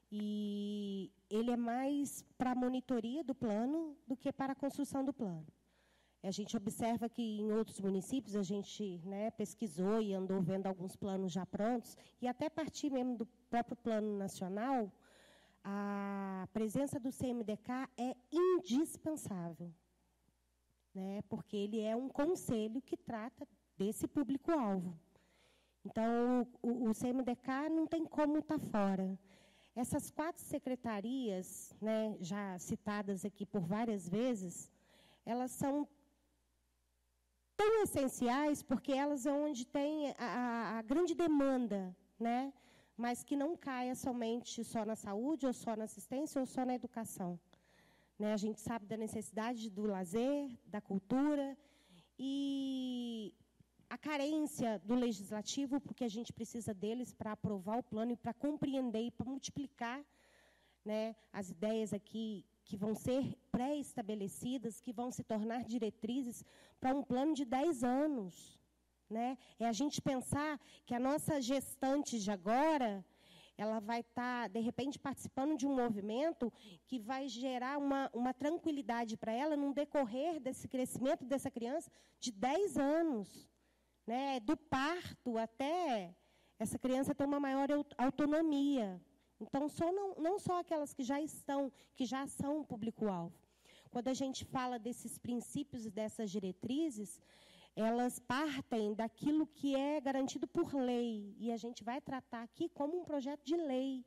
e ele é mais para a monitoria do plano do que para a construção do plano. A gente observa que em outros municípios a gente, né, pesquisou e andou vendo alguns planos já prontos, e até a partir mesmo do próprio plano nacional, a presença do C M D K é indispensável. né? Porque ele é um conselho que trata desse público-alvo. Então, o, o C M D K não tem como estar fora. Essas quatro secretarias, né, já citadas aqui por várias vezes, elas são tão essenciais porque elas é onde tem a, a grande demanda, né, mas que não caia somente só na saúde, ou só na assistência, ou só na educação. Né, a gente sabe da necessidade do lazer, da cultura, e a carência do legislativo, porque a gente precisa deles para aprovar o plano e para compreender e para multiplicar, né, as ideias aqui que vão ser pré-estabelecidas, que vão se tornar diretrizes para um plano de dez anos. Né? É a gente pensar que a nossa gestante de agora, ela vai estar, de repente, participando de um movimento que vai gerar uma, uma tranquilidade para ela no decorrer desse crescimento dessa criança de dez anos. Né, do parto até essa criança ter uma maior autonomia. Então, só não, não só aquelas que já estão, que já são público-alvo. Quando a gente fala desses princípios e dessas diretrizes, elas partem daquilo que é garantido por lei, e a gente vai tratar aqui como um projeto de lei.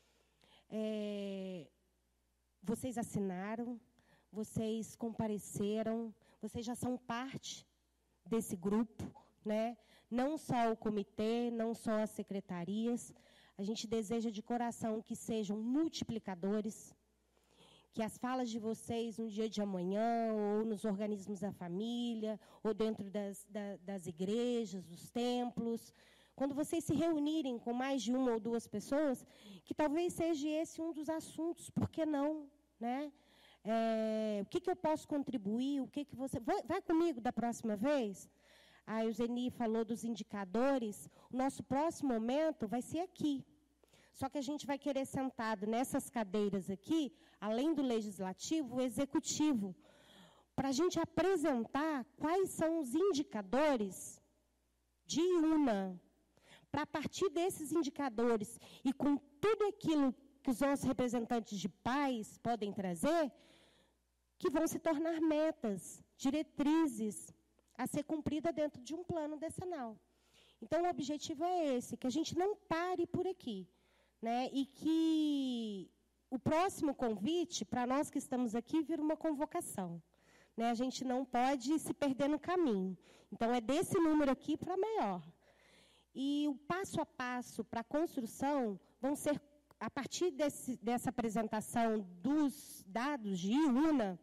É, vocês assinaram, vocês compareceram, vocês já são parte desse grupo, né? Não só o comitê, não só as secretarias. A gente deseja de coração que sejam multiplicadores, que as falas de vocês no dia de amanhã, ou nos organismos da família, ou dentro das, da, das igrejas, dos templos, quando vocês se reunirem com mais de uma ou duas pessoas, que talvez seja esse um dos assuntos, por que não? Né? É, o que, que eu posso contribuir? O que, que você... Vai, vai comigo da próxima vez? A Eugenie falou dos indicadores. O nosso próximo momento vai ser aqui. Só que a gente vai querer sentado nessas cadeiras aqui, além do legislativo, o executivo, para a gente apresentar quais são os indicadores de UNA, para a partir desses indicadores e com tudo aquilo que os nossos representantes de pais podem trazer, que vão se tornar metas, diretrizes, a ser cumprida dentro de um plano decenal. Então, o objetivo é esse, que a gente não pare por aqui, né, e que o próximo convite, para nós que estamos aqui, vira uma convocação. Né, a gente não pode se perder no caminho. Então, é desse número aqui para maior. E o passo a passo para a construção vão ser, a partir desse, dessa apresentação dos dados de UNA,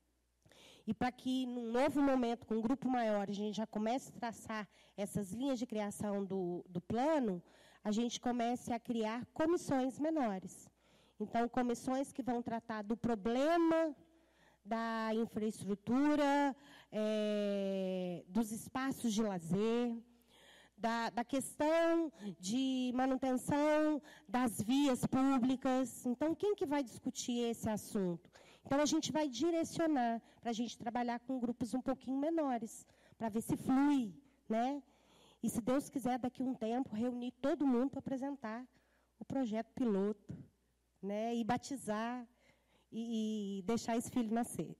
e para que, num novo momento, com um grupo maior, a gente já comece a traçar essas linhas de criação do, do plano, a gente comece a criar comissões menores. Então, comissões que vão tratar do problema da infraestrutura, é, dos espaços de lazer, da, da questão de manutenção das vias públicas. Então, quem que vai discutir esse assunto? Então, a gente vai direcionar para a gente trabalhar com grupos um pouquinho menores, para ver se flui, né? E, se Deus quiser, daqui a um tempo, reunir todo mundo para apresentar o projeto piloto, né? E batizar e, e deixar esse filho nascer.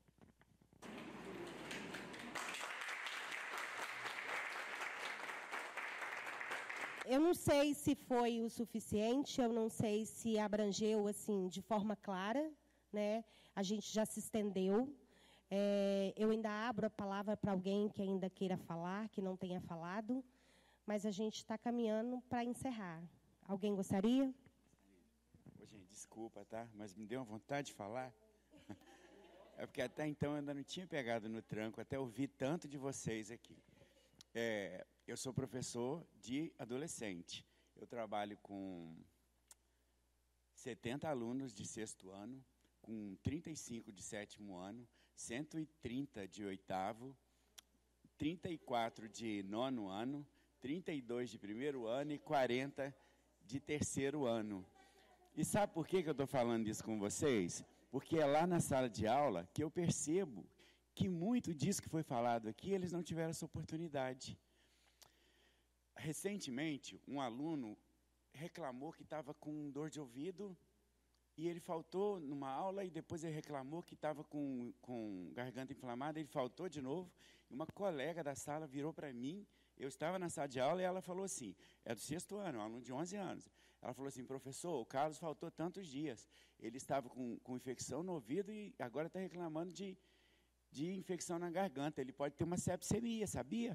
Eu não sei se foi o suficiente, eu não sei se abrangeu assim de forma clara, né? A gente já se estendeu. É, eu ainda abro a palavra para alguém que ainda queira falar, que não tenha falado, mas a gente está caminhando para encerrar. Alguém gostaria? Ô, gente, desculpa, tá? Mas me deu uma vontade de falar. É porque até então eu ainda não tinha pegado no tranco, até ouvir tanto de vocês aqui. É, eu sou professor de adolescente. Eu trabalho com setenta alunos de sexto ano, com trinta e cinco de sétimo ano, cento e trinta de oitavo, trinta e quatro de nono ano, trinta e dois de primeiro ano e quarenta de terceiro ano. E sabe por que que eu estou falando isso com vocês? Porque é lá na sala de aula que eu percebo que muito disso que foi falado aqui, eles não tiveram essa oportunidade. Recentemente, um aluno reclamou que estava com dor de ouvido e ele faltou numa aula e depois ele reclamou que estava com, com garganta inflamada, ele faltou de novo, e uma colega da sala virou para mim, eu estava na sala de aula e ela falou assim, é do sexto ano, um aluno de onze anos, ela falou assim, professor, o Carlos faltou tantos dias, ele estava com, com infecção no ouvido e agora está reclamando de, de infecção na garganta, ele pode ter uma sepsemia, sabia?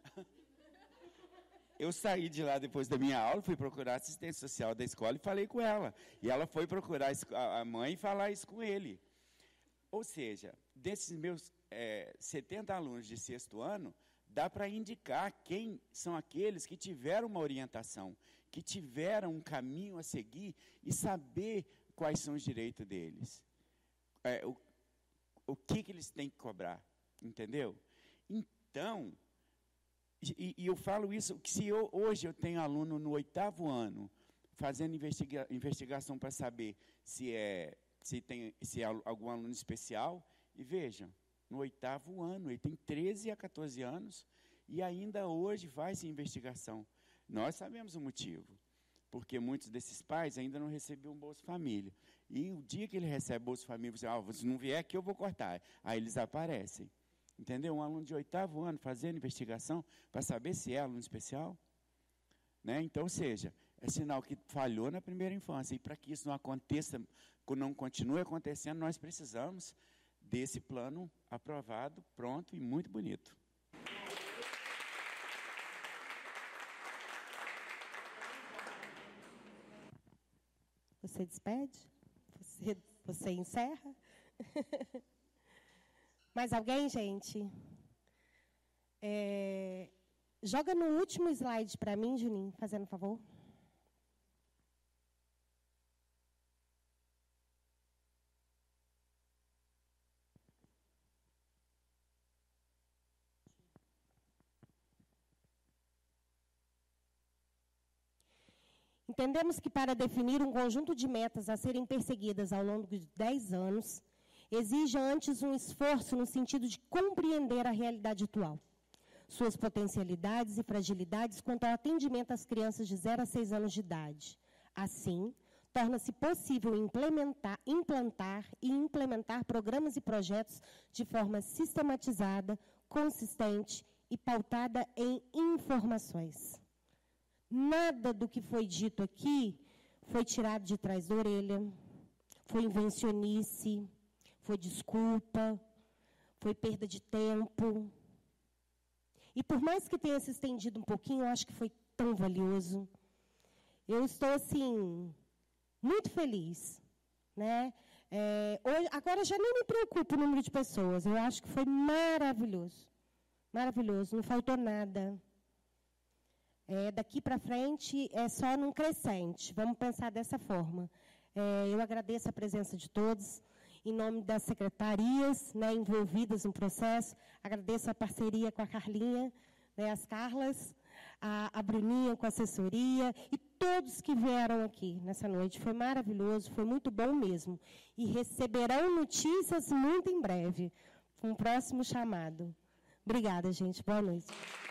Eu saí de lá depois da minha aula, fui procurar a assistente social da escola e falei com ela. E ela foi procurar a mãe e falar isso com ele. Ou seja, desses meus é, setenta alunos de sexto ano, dá para indicar quem são aqueles que tiveram uma orientação, que tiveram um caminho a seguir e saber quais são os direitos deles. É, o, o que, que eles têm que cobrar, entendeu? Então... E, e eu falo isso, que se eu, hoje eu tenho aluno no oitavo ano, fazendo investiga, investigação para saber se, é, se tem se é algum aluno especial, e vejam, no oitavo ano, ele tem treze a quatorze anos, e ainda hoje faz investigação. Nós sabemos o motivo, porque muitos desses pais ainda não receberam um Bolsa Família. E o dia que ele recebe Bolsa Família, você, ah, se não vier aqui, eu vou cortar. Aí eles aparecem. Entendeu? Um aluno de oitavo ano fazendo investigação para saber se é aluno especial. Né? Então, ou seja, é sinal que falhou na primeira infância. E para que isso não aconteça, não continue acontecendo, nós precisamos desse plano aprovado, pronto e muito bonito. Você despede? Você, você encerra? Mais alguém, gente? É, joga no último slide para mim, Juninho, fazendo favor. Entendemos que para definir um conjunto de metas a serem perseguidas ao longo de dez anos, exige antes um esforço no sentido de compreender a realidade atual, suas potencialidades e fragilidades quanto ao atendimento às crianças de zero a seis anos de idade. Assim, torna-se possível implementar, implantar e implementar programas e projetos de forma sistematizada, consistente e pautada em informações. Nada do que foi dito aqui foi tirado de trás da orelha, foi invencionice, foi desculpa, foi perda de tempo. E por mais que tenha se estendido um pouquinho, eu acho que foi tão valioso. Eu estou, assim, muito feliz. Né? É, hoje, agora já nem me preocupa o número de pessoas. Eu acho que foi maravilhoso. Maravilhoso, não faltou nada. É, daqui para frente é só num crescente. Vamos pensar dessa forma. É, eu agradeço a presença de todos. Em nome das secretarias, né, envolvidas no processo, agradeço a parceria com a Carlinha, né, as Carlas, a, a Bruninha com a assessoria, e todos que vieram aqui nessa noite. Foi maravilhoso, foi muito bom mesmo. E receberão notícias muito em breve, com um próximo chamado. Obrigada, gente. Boa noite.